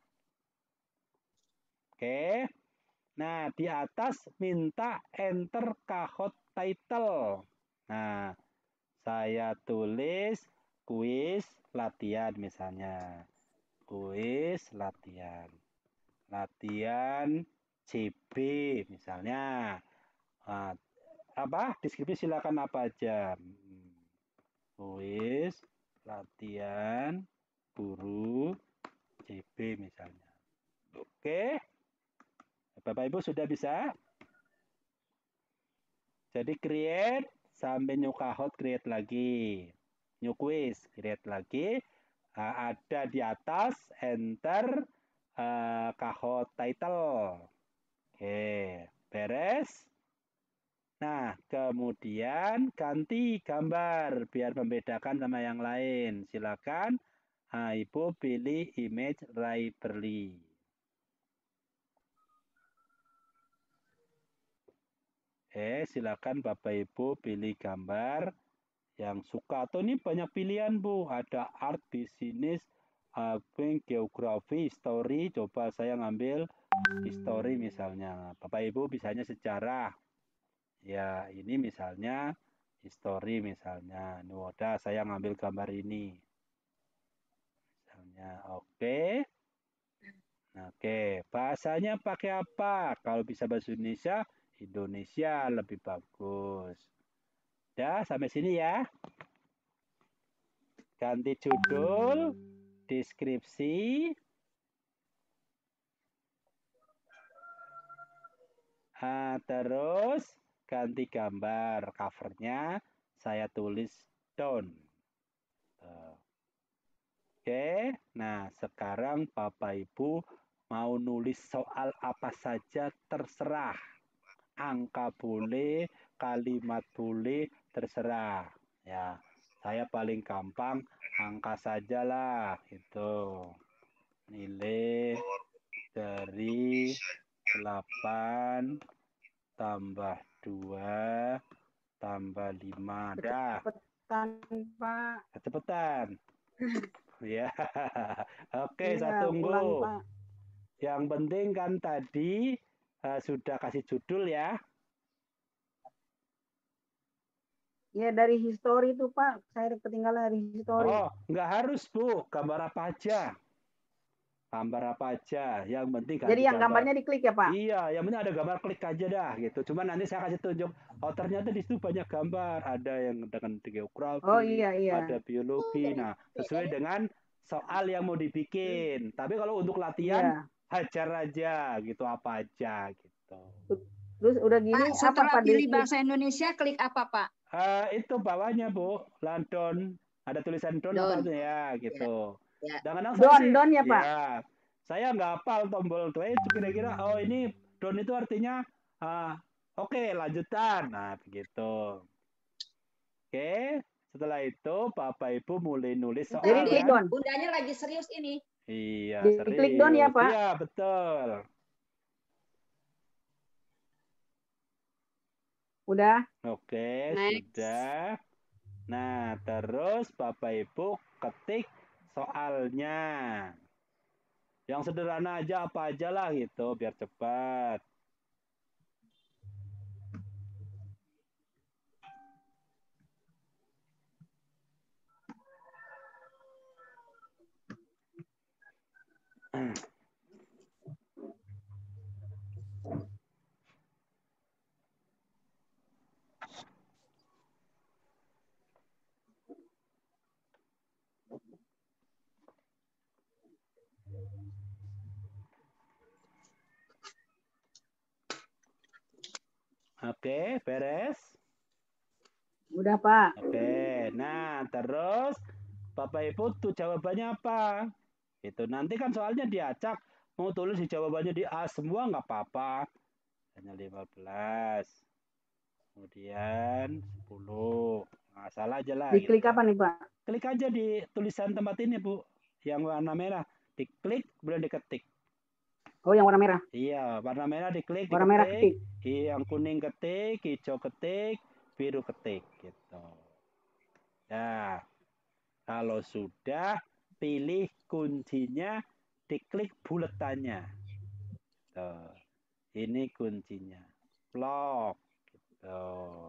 Oke. Nah, di atas minta enter kahot title. Nah, saya tulis kuis latihan misalnya. Kuis latihan. Latihan CB misalnya. Nah, deskripsi silakan apa aja. Kuis latihan guru CB misalnya. Oke. Bapak Ibu sudah bisa? Jadi create sampai new kahot create lagi. New quiz create lagi. Ada di atas enter kahot title. Oke, beres. Nah, kemudian ganti gambar biar membedakan sama yang lain. Silakan Ibu pilih image library. Silakan Bapak Ibu pilih gambar yang suka. Atau ini banyak pilihan Bu. Ada art, bisnis, geografi, history. Coba saya ngambil history misalnya. Bapak Ibu bisanya sejarah. Ya, ini misalnya history misalnya. Udah saya ngambil gambar ini. Misalnya, oke. Oke, bahasanya pakai apa? Kalau bisa bahasa Indonesia, Indonesia lebih bagus. Udah, sampai sini ya. Ganti judul, deskripsi. Terus ganti gambar. Covernya saya tulis down. Oke, nah sekarang Bapak Ibu mau nulis soal apa saja terserah. Angka boleh, kalimat boleh, terserah. Ya, saya paling gampang angka sajalah itu. Nilai dari 8 tambah 2 tambah 5. Dah. Cepetan, Pak. Cepetan. Ya. Oke, Iya, saya tunggu. ulang, Pak. Yang penting kan tadi sudah kasih judul ya. Ya dari history itu Pak, saya ketinggalan dari history. Oh, nggak harus Bu, gambar apa aja. Gambar apa aja, yang penting ganti Jadi yang gambar. gambarnya diklik ya Pak? Iya, yang penting ada gambar, klik aja dah gitu. Cuma nanti saya kasih tunjuk. Oh ternyata di situ banyak gambar, ada yang dengan geografi, Oh iya iya. ada biologi. Nah, sesuai dengan soal yang mau dibikin. Tapi kalau untuk latihan, hajar aja gitu, apa aja gitu. Terus udah gini Pak, setelah apa Pak? pilih bahasa Indonesia, klik apa Pak? Itu bawahnya Bu, London. Ada tulisan don apa tuh ya gitu. Ya. Don ya Pak? Ya, saya nggak hafal tombol tuh. Kira-kira oh ini don itu artinya oke, lanjutan. Nah begitu. Oke, setelah itu Bapak Ibu mulai nulis soal. Jadi klik don. Bundanya lagi serius ini. Iya, serius. Klik don ya Pak? Iya betul. Udah. Oke, sudah. Nah, terus Bapak Ibu ketik soalnya. Yang sederhana aja apa aja lah gitu, biar cepat. Oke, beres? Udah, Pak. Oke, nah terus Bapak Ibu tuh jawabannya apa? Itu nanti kan soalnya diacak, mau tulis di jawabannya di A semua nggak apa-apa. Hanya 15. Kemudian 10. Nah, salah aja lah. Diklik gitu. apa nih, Pak? Klik aja di tulisan tempat ini, Bu. Yang warna merah. Diklik, kemudian diketik. Oh, yang warna merah? Iya, warna merah diklik, warna merah ketik. Yang kuning ketik, hijau ketik, biru ketik. Gitu. Nah, kalau sudah, pilih kuncinya, diklik buletannya. Tuh. Ini kuncinya. Lock. Gitu.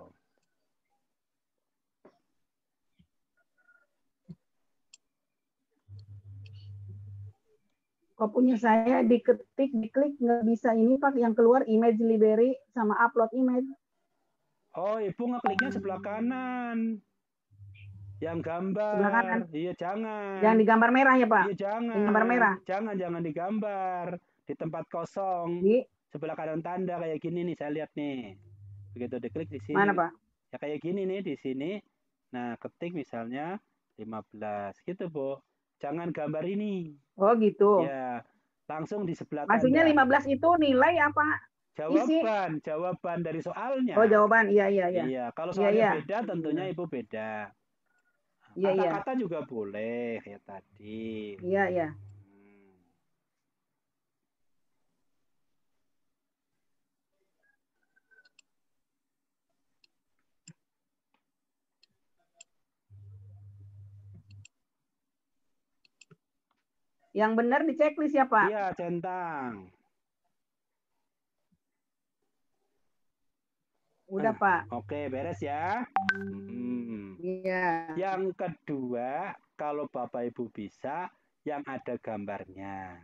Kok punya saya diketik, diklik nggak bisa ini Pak, yang keluar image library sama upload image. Oh, Ibu ngekliknya sebelah kanan. Yang gambar. Sebelah kanan. Iya, jangan. Yang di gambar merah ya, Pak? Iya, jangan. Yang gambar merah. Jangan digambar. Di tempat kosong. Sebelah kanan tanda kayak gini nih, saya lihat nih. Begitu diklik di sini. Mana, Pak? Ya kayak gini nih di sini. Nah, ketik misalnya 15. Gitu, Bu. Jangan gambar ini. Oh, gitu. Ya, langsung di sebelah maksudnya tanda. 15 itu nilai apa? Jawaban dari soalnya. Oh, jawaban. Iya. Iya, kalau soalnya beda tentunya Ibu beda. Iya, iya. Kata-kata juga boleh kayak tadi. Iya, iya. Yang benar di checklist ya, Pak? Iya, centang. Udah, Pak. Oke, beres ya. Iya. Yang kedua, kalau Bapak Ibu bisa, yang ada gambarnya.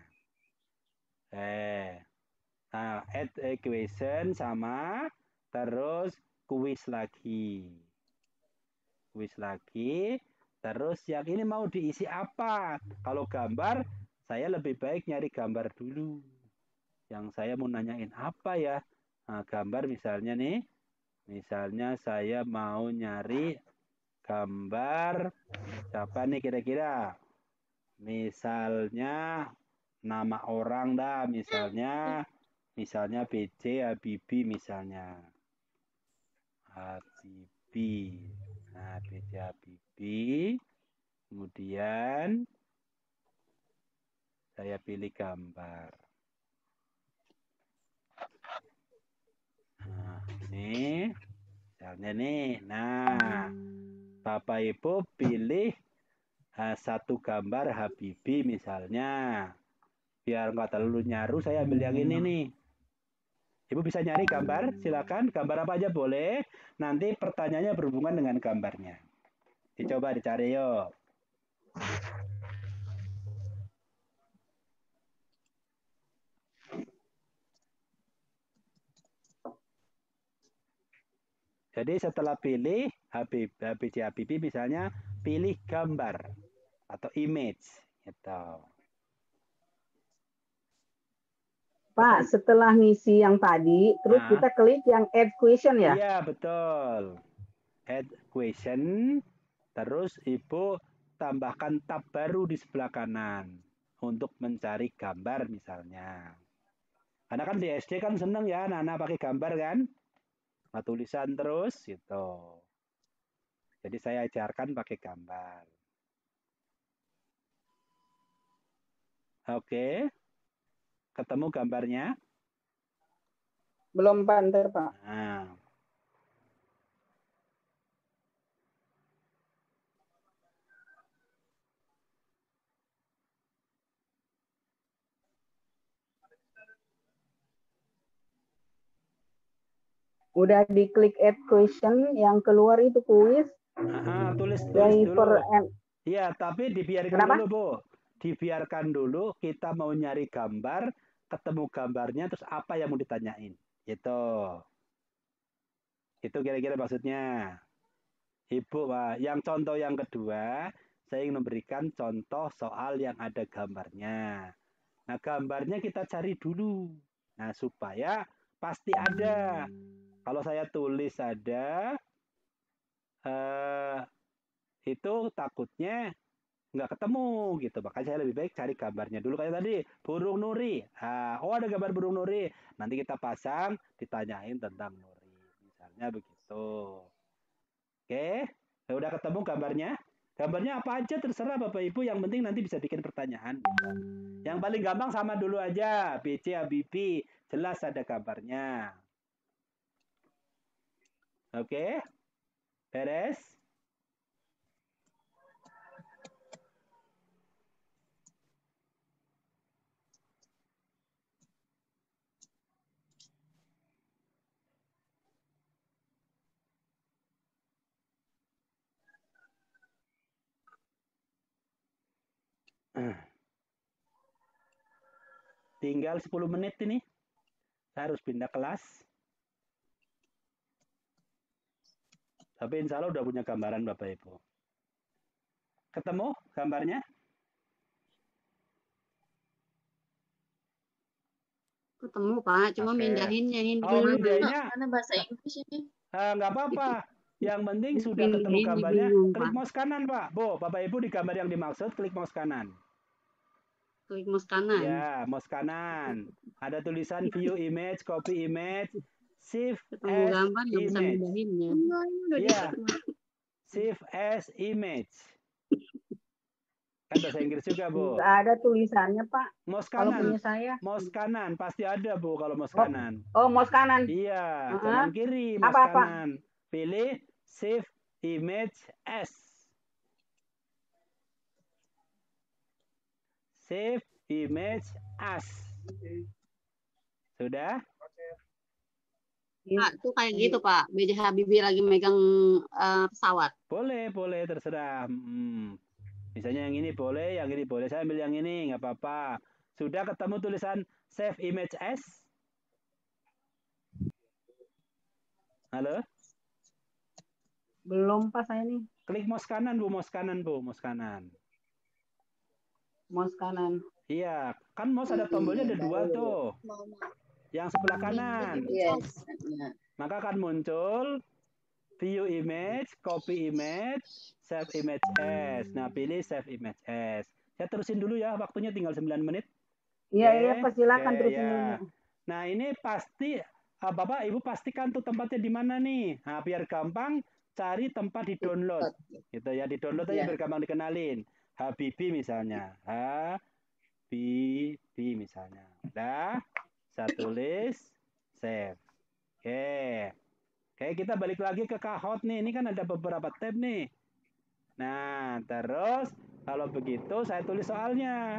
Nah, add equation sama, terus kuis lagi. Kuis lagi, terus yang ini mau diisi apa? Kalau gambar, saya lebih baik nyari gambar dulu. Yang saya mau nanyain apa ya? Nah, gambar misalnya nih, misalnya saya mau nyari gambar siapa nih kira-kira? Misalnya nama orang dah, misalnya BJ Habibie misalnya. Habibie. Nah, BJ Habibie. Kemudian saya pilih gambar. Nah, ini misalnya nih. Nah, Bapak Ibu pilih satu gambar Habibie misalnya. Biar nggak terlalu nyaru, saya ambil yang ini nih. Ibu bisa nyari gambar, silakan. Gambar apa aja boleh. Nanti pertanyaannya berhubungan dengan gambarnya. Dicoba dicari yuk. Jadi setelah pilih BJ Habibie misalnya, pilih gambar atau image. Gitu. Pak, setelah ngisi yang tadi, terus kita klik yang add question ya? Iya, betul. Add question, terus Ibu tambahkan tab baru di sebelah kanan untuk mencari gambar misalnya. Karena kan di SD kan seneng ya anak-anak pakai gambar kan? Nah, tulisan terus gitu. Jadi saya ajarkan pakai gambar. Oke. Ketemu gambarnya? Belum, Pak, ntar, Pak. Nah. Udah diklik add question, yang keluar itu kuis. Tulis dulu. Iya, tapi dibiarkan Kenapa? dulu, Bu. Dibiarkan dulu, kita mau nyari gambar, ketemu gambarnya, terus apa yang mau ditanyain. Gitu. Itu kira-kira maksudnya. Ibu, yang contoh yang kedua, saya ingin memberikan contoh soal yang ada gambarnya. Nah, gambarnya kita cari dulu. Nah, supaya pasti ada. Kalau saya tulis ada, itu takutnya nggak ketemu gitu. Makanya saya lebih baik cari gambarnya dulu. Kayak tadi, burung nuri. Oh, ada gambar burung nuri. Nanti kita pasang, ditanyain tentang nuri. Misalnya begitu. Oke, udah ketemu gambarnya? Gambarnya apa aja terserah Bapak Ibu, yang penting nanti bisa bikin pertanyaan. Gitu. Yang paling gampang sama dulu aja, BJ Habibie, jelas ada gambarnya. Oke, beres? Tinggal 10 menit ini. Saya harus pindah kelas. Tapi insya Allah udah punya gambaran Bapak Ibu. Ketemu gambarnya? Ketemu Pak, cuma mindahinnya ini dulu. Karena bahasa Inggris ini. Nggak apa-apa. Yang penting sudah ketemu gambarnya. Klik mouse kanan Pak. Bu, Bapak Ibu di gambar yang dimaksud, klik mouse kanan. Klik mouse kanan. Ya, mouse kanan. Ada tulisan view image, copy image, save ketemu as gambar, image. Iya, save as image. Kan bahasa Inggris juga, Bu. Nggak ada tulisannya, Pak. Mouse Kalau kanan. punya saya. Mouse kanan pasti ada, Bu, kalau mouse kanan. Oh, mouse kanan. Iya, jangan kiri, mouse Apa-apa? kanan. Pilih Save Image As. Save Image As. Sudah? Pak, itu kayak gitu Pak. B.J. Habibie lagi megang pesawat. Boleh, terserah. Misalnya yang ini boleh, yang ini boleh. Saya ambil yang ini, nggak apa-apa. Sudah ketemu tulisan Save Image As? Halo? Belum, Pak, saya nih. Klik mouse kanan, Bu. Mouse kanan, Bu. Mouse kanan. Mouse kanan. Iya, kan mouse ada tombolnya ada 2 tuh. Yang sebelah kanan. Yes. Maka akan muncul View Image, Copy Image, Save Image As. Nah, pilih Save Image As. Saya terusin dulu ya, waktunya tinggal 9 menit. Iya, Pak, silakan Oke, terusin ya. dulu. Nah, ini pasti Bapak Ibu pastikan tuh tempatnya di mana nih. Nah, biar gampang cari tempat di download. Gitu ya, di download aja biar gampang dikenalin. Habibie misalnya. Habibie misalnya. Udah, saya tulis save. Oke. Oke, kita balik lagi ke Kahoot nih. Ini kan ada beberapa tab nih. Nah, terus kalau begitu saya tulis soalnya.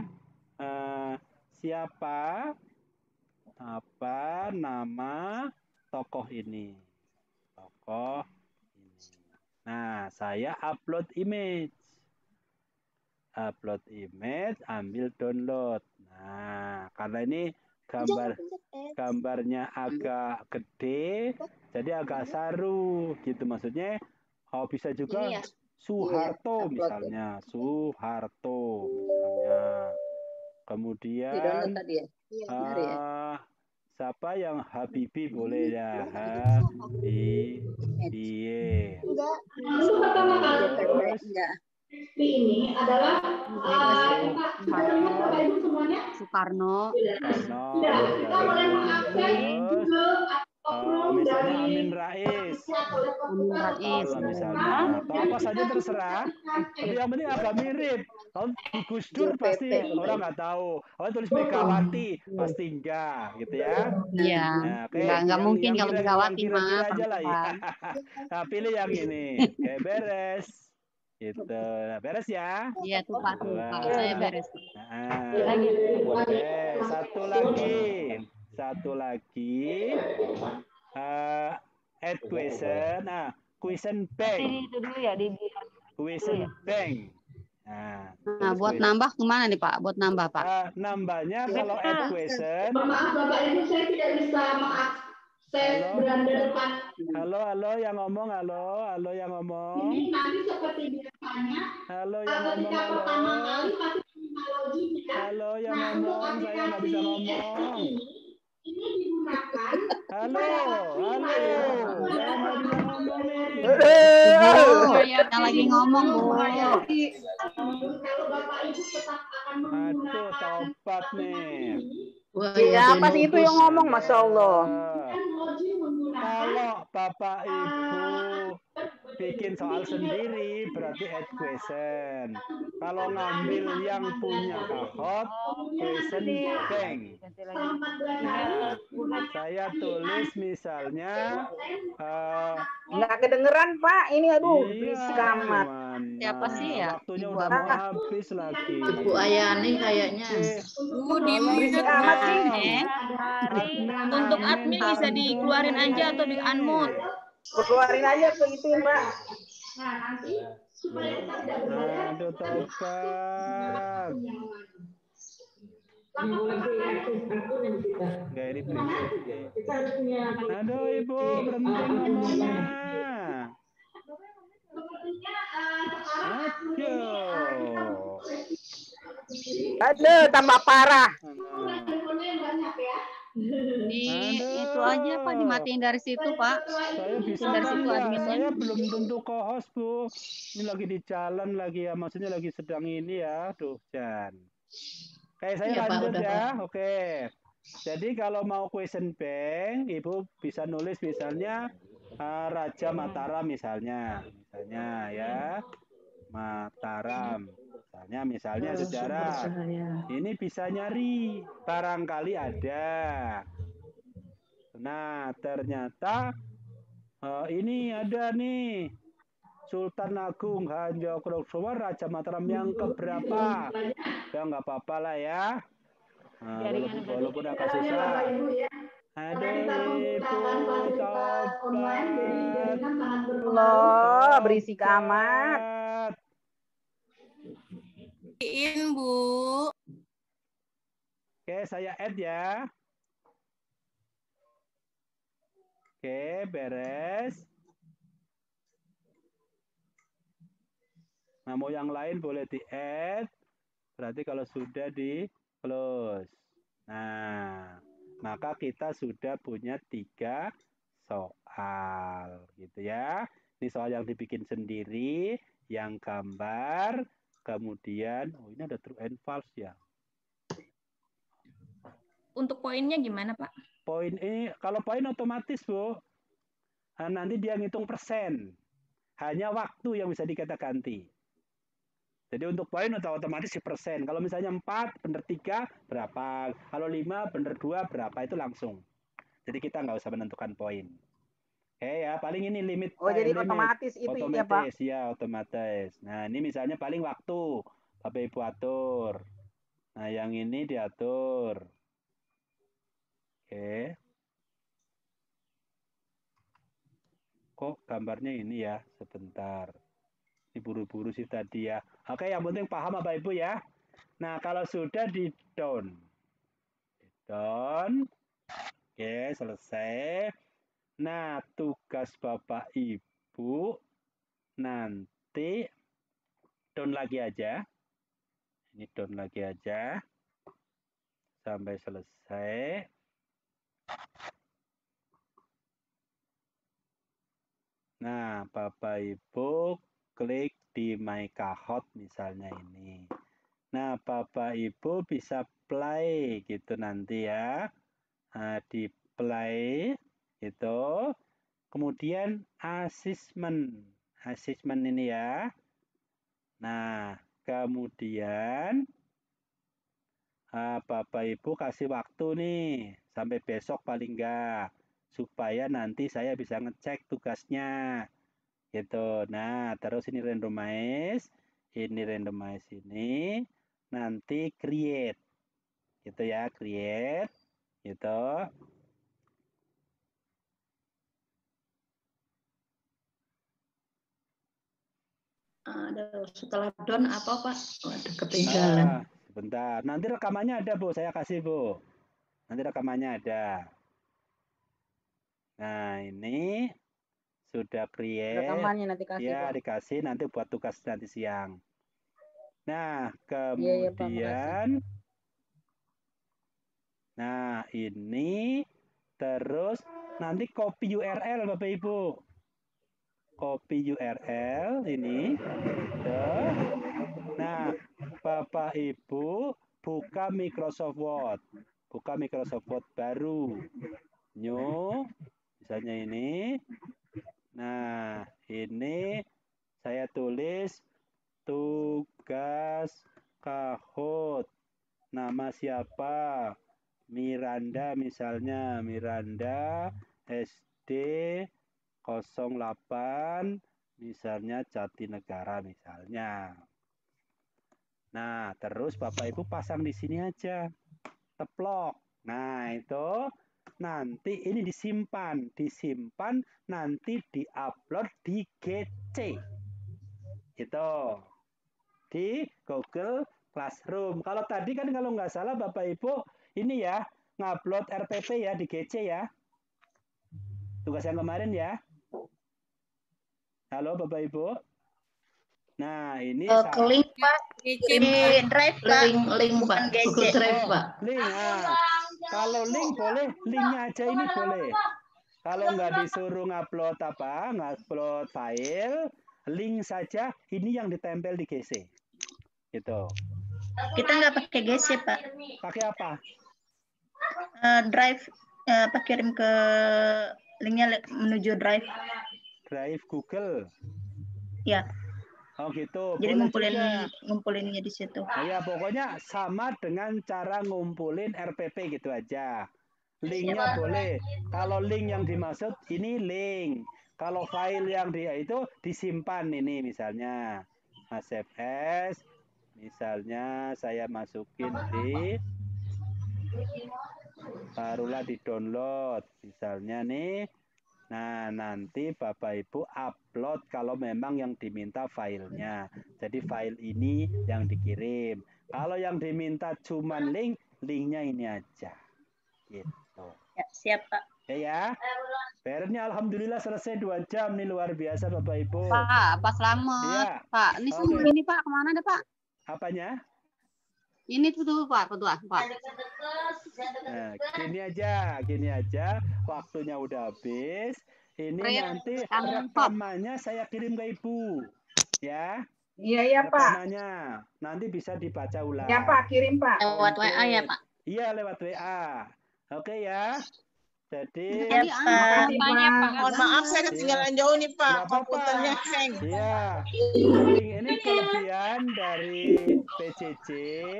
Siapa apa nama tokoh ini? Tokoh ini. Nah, saya upload image. Upload image, ambil download. Nah, karena ini gambarnya agak gede, jadi agak saru gitu maksudnya. Oh, bisa juga Soeharto misalnya, Soeharto misalnya. Kemudian siapa yang Habibie boleh ya, Habibie. Terus ini adalah Soekarno. Misalnya Amin Rais. Misalnya atau apa saja terserah. Tapi yang penting agak mirip. Kalau di Gus Dur pasti orang nggak tahu. Kalau tulis Megawati pasti enggak, gitu ya. Iya. Nggak mungkin kalau Megawati mah. Aja lah ya. Nah, pilih yang ini. Oke, beres. Gitu. Nah, beres ya. Iya tuh Pak, saya beres. Oke, satu lagi. Add question. Question bank. Itu dulu ya di Question bank. Nah, buat nambah kemana nih Pak? Buat nambah Pak? Nambahnya kalau add question. Maaf Bapak Ibu, saya tidak bisa mengakses beranda depan. Halo yang ngomong, halo yang ngomong. Ini nanti seperti biasanya. Halo yang ngomong, ketika pertama kali pasti teknologi halo yang ngomong, saya nggak bisa ngomong. Ini digunakan. Halo, saya nggak bisa ngomong nih. Yang lagi ngomong Bu. Kalau Bapak Ibu tetap akan menggunakan. Topat nih. Siapa sih itu yang ngomong, Masya Allah. Kalau Bapak Ibu bikin soal sendiri berarti add question. Kalau ngambil yang punya Kahoot, question bank. Saya tulis misalnya nggak kedengeran Pak. Ini aduh berisik amat. Siapa sih ya? Waktunya udah mau habis lagi. Ibu Ayani kayaknya. Berisik amat sih. Untuk admin bisa dikeluarin aja atau di unmute. Keluarin aja ke itu Mbak. Nah, nanti supaya kita tidak berada. Aduh, topat. Gak ini aduh Ibu, berhenti ngomongnya. Aduh, tambah parah. Itu aja Pak, dimatiin dari situ Pak. Saya bisa dari situ adminnya. Saya belum tentu co-host Bu. Ini lagi di jalan lagi ya, maksudnya lagi sedang ini ya. Duh, Jan. Kayak saya lanjut ya. Oke. Jadi kalau mau question bank, Ibu bisa nulis misalnya Raja Mataram misalnya ya. Mataram. Misalnya saudara, ini bisa nyari, barangkali ada. Nah, ternyata ini ada nih, Sultan Agung Hanjokrokusumo Raja Mataram yang keberapa? Ya nggak apa-apa lah ya. Nah, walaupun agak susah. Aduh, Ibu Tobat. Allah, berisik amat. Bu. Oke, saya add ya. Oke, beres. Nah, mau yang lain boleh di-add. Berarti kalau sudah di-close. Nah, maka kita sudah punya 3 soal. Gitu ya. Ini soal yang dibikin sendiri, yang gambar, kemudian, oh ini ada true and false ya. Untuk poinnya gimana, Pak? Poin ini, kalau poin otomatis, Bu. Nanti dia ngitung persen. Hanya waktu yang bisa kita ganti. Jadi untuk poin otomatis di persen. Kalau misalnya 4, benar 3, berapa? Kalau 5, benar 2, berapa? Itu langsung. Jadi kita nggak usah menentukan poin. Oke ya, paling ini limit. Oh, jadi limit. otomatis itu ya, Pak? Ya, otomatis. Nah, ini misalnya paling waktu. Bapak Ibu atur. Nah, yang ini diatur. Oke. Kok gambarnya ini ya? Sebentar. Buru-buru sih tadi ya. Oke, yang penting paham Bapak Ibu ya. Nah, kalau sudah di down. Oke, selesai. Nah, tugas Bapak Ibu nanti down lagi aja. Ini down lagi aja. Sampai selesai. Nah, Bapak Ibu klik di My Kahoot misalnya ini. Nah, Bapak Ibu bisa play gitu nanti ya. Nah, di play itu. Kemudian asesmen ini ya. Nah, kemudian Bapak Ibu kasih waktu nih sampai besok paling enggak supaya nanti saya bisa ngecek tugasnya. Gitu. Nah, terus ini randomize ini, nanti create. Gitu ya, create. Gitu. Setelah down apa Pak? Waduh, ketinggalan. Sebentar. Nanti rekamannya ada, Bu. Saya kasih, Bu. Nanti rekamannya ada. Nah, ini sudah create. Rekamannya nanti kasih, ya, Pak. dikasih nanti buat tugas nanti siang. Nah, Iya, Pak, kemudian nah, ini terus nanti copy URL Bapak Ibu. Copy URL ini. Tuh. Nah, Bapak Ibu buka Microsoft Word. Buka Microsoft Word baru. New, misalnya ini. Nah, ini saya tulis tugas Kahoot. Nama siapa? Miranda misalnya. Miranda SD 08 misalnya Jatinegara misalnya. Nah, terus Bapak Ibu pasang di sini aja. Teplok. Nah, itu nanti ini disimpan nanti diupload di GC. Itu di Google Classroom. Kalau tadi kan kalau nggak salah Bapak Ibu ini ya ngupload RPP ya di GC ya. Tugas yang kemarin ya. Halo Bapak Ibu. Nah, ini ke link Pak. Drive Pak. Link Pak. Google Drive Pak. Link. Nah, kalau link boleh, linknya aja ini boleh. Kalau nggak disuruh ngupload ngupload file, link saja ini yang ditempel di GC. Gitu. Kita nggak pakai GC Pak. Pakai apa? Drive. Pak kirim ke linknya menuju Drive. Drive Google. Ya. Oh gitu. Jadi Boleh juga. ngumpulinnya di situ. Ya pokoknya sama dengan cara ngumpulin RPP gitu aja. Linknya boleh. Kalau link yang dimaksud ini link. Kalau file yang dia itu disimpan ini misalnya. Save as. Misalnya saya masukin di. Barulah di download. Misalnya nih. Nah, nanti Bapak Ibu upload kalau memang yang diminta filenya. Jadi file ini yang dikirim. Kalau yang diminta cuman link, linknya ini aja. Gitu. Ya, siap, Pak. Ya. PR-nya alhamdulillah selesai 2 jam nih, luar biasa Bapak Ibu. Pak selamat. Iya. Pak, ini semua ini Pak kemana deh Pak? Apanya? Ini tuh Pak, Pak. Nah, gini aja, waktunya udah habis. Ini nanti rekamannya saya kirim ke Ibu, ya. Iya Pak. Rekamannya nanti bisa dibaca ulang. Ya Pak, kirim Pak. Lewat WA ya Pak. Iya lewat WA. Oke ya. Jadi Mohon maaf saya ketinggalan jauh nih Pak, komputernya hang. Iya. Ini kelebihan dari PJJ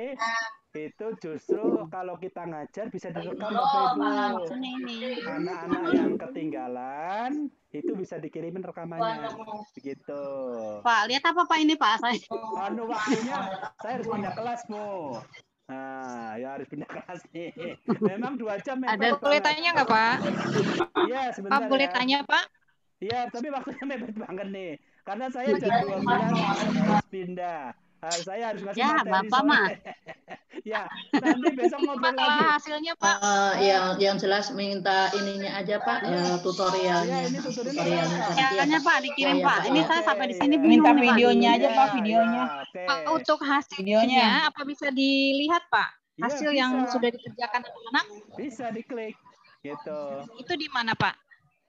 itu justru kalau kita ngajar bisa direkam Bapak Ibu. Anak-anak yang ketinggalan itu bisa dikirimin rekamannya. Begitu. Pak, lihat apa Pak ini Pak? Saya. Waktunya saya harus pindah kelas, Bu. Nah, ya harus pindah kelas nih. Memang 2 jam. Ada boleh tanya nggak Pak? Iya, sebentar. Pak, boleh tanya Pak? Iya, tapi waktunya mepet banget nih. Karena saya jam 12 harus pindah. Saya harus kasih materi. Bapak mah. Ya, nanti besok ngobrol lagi. Hasilnya Pak? Yang jelas minta ininya aja Pak, tutorialnya. Tutorialnya Pak dikirim Pak. Ini saya sampai di sini minta bingung, videonya Pak. aja Pak, videonya. Pak, untuk hasilnya apa bisa dilihat Pak? Hasil yang sudah dikerjakan anak-anak? Bisa diklik gitu. Itu di mana Pak?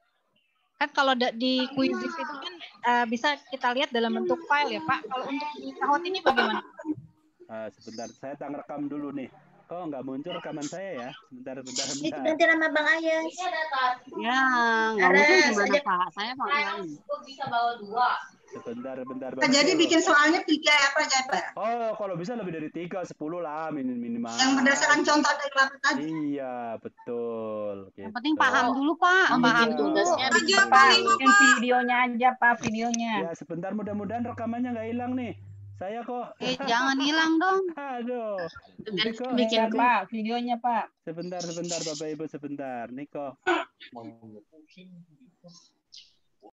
Kan kalau di Quizizz itu kan bisa kita lihat dalam bentuk file ya Pak. Kalau untuk di Kahoot ini bagaimana? Sebentar, saya rekam dulu nih. Oh, nggak muncul rekaman saya ya. Sebentar. Itu ganti nama Bang Ayas. Ya, nggak muncul gimana Pak? Saya mau lain. Bisa bawa 2. Sebentar. Jadi bikin soalnya 3 apa aja Pak? Oh, kalau bisa lebih dari 3, 10 lah minimal. Yang berdasarkan contoh dari Bapak tadi. Iya, betul. Yang penting paham dulu Pak. Paham dulu. Aja Pak, videonya aja Pak, videonya. Ya, sebentar mudah-mudahan rekamannya nggak hilang nih. Saya kok. Jangan hilang dong. Aduh. Bikin Pak, videonya Pak. Sebentar Bapak Ibu sebentar. Nih kok.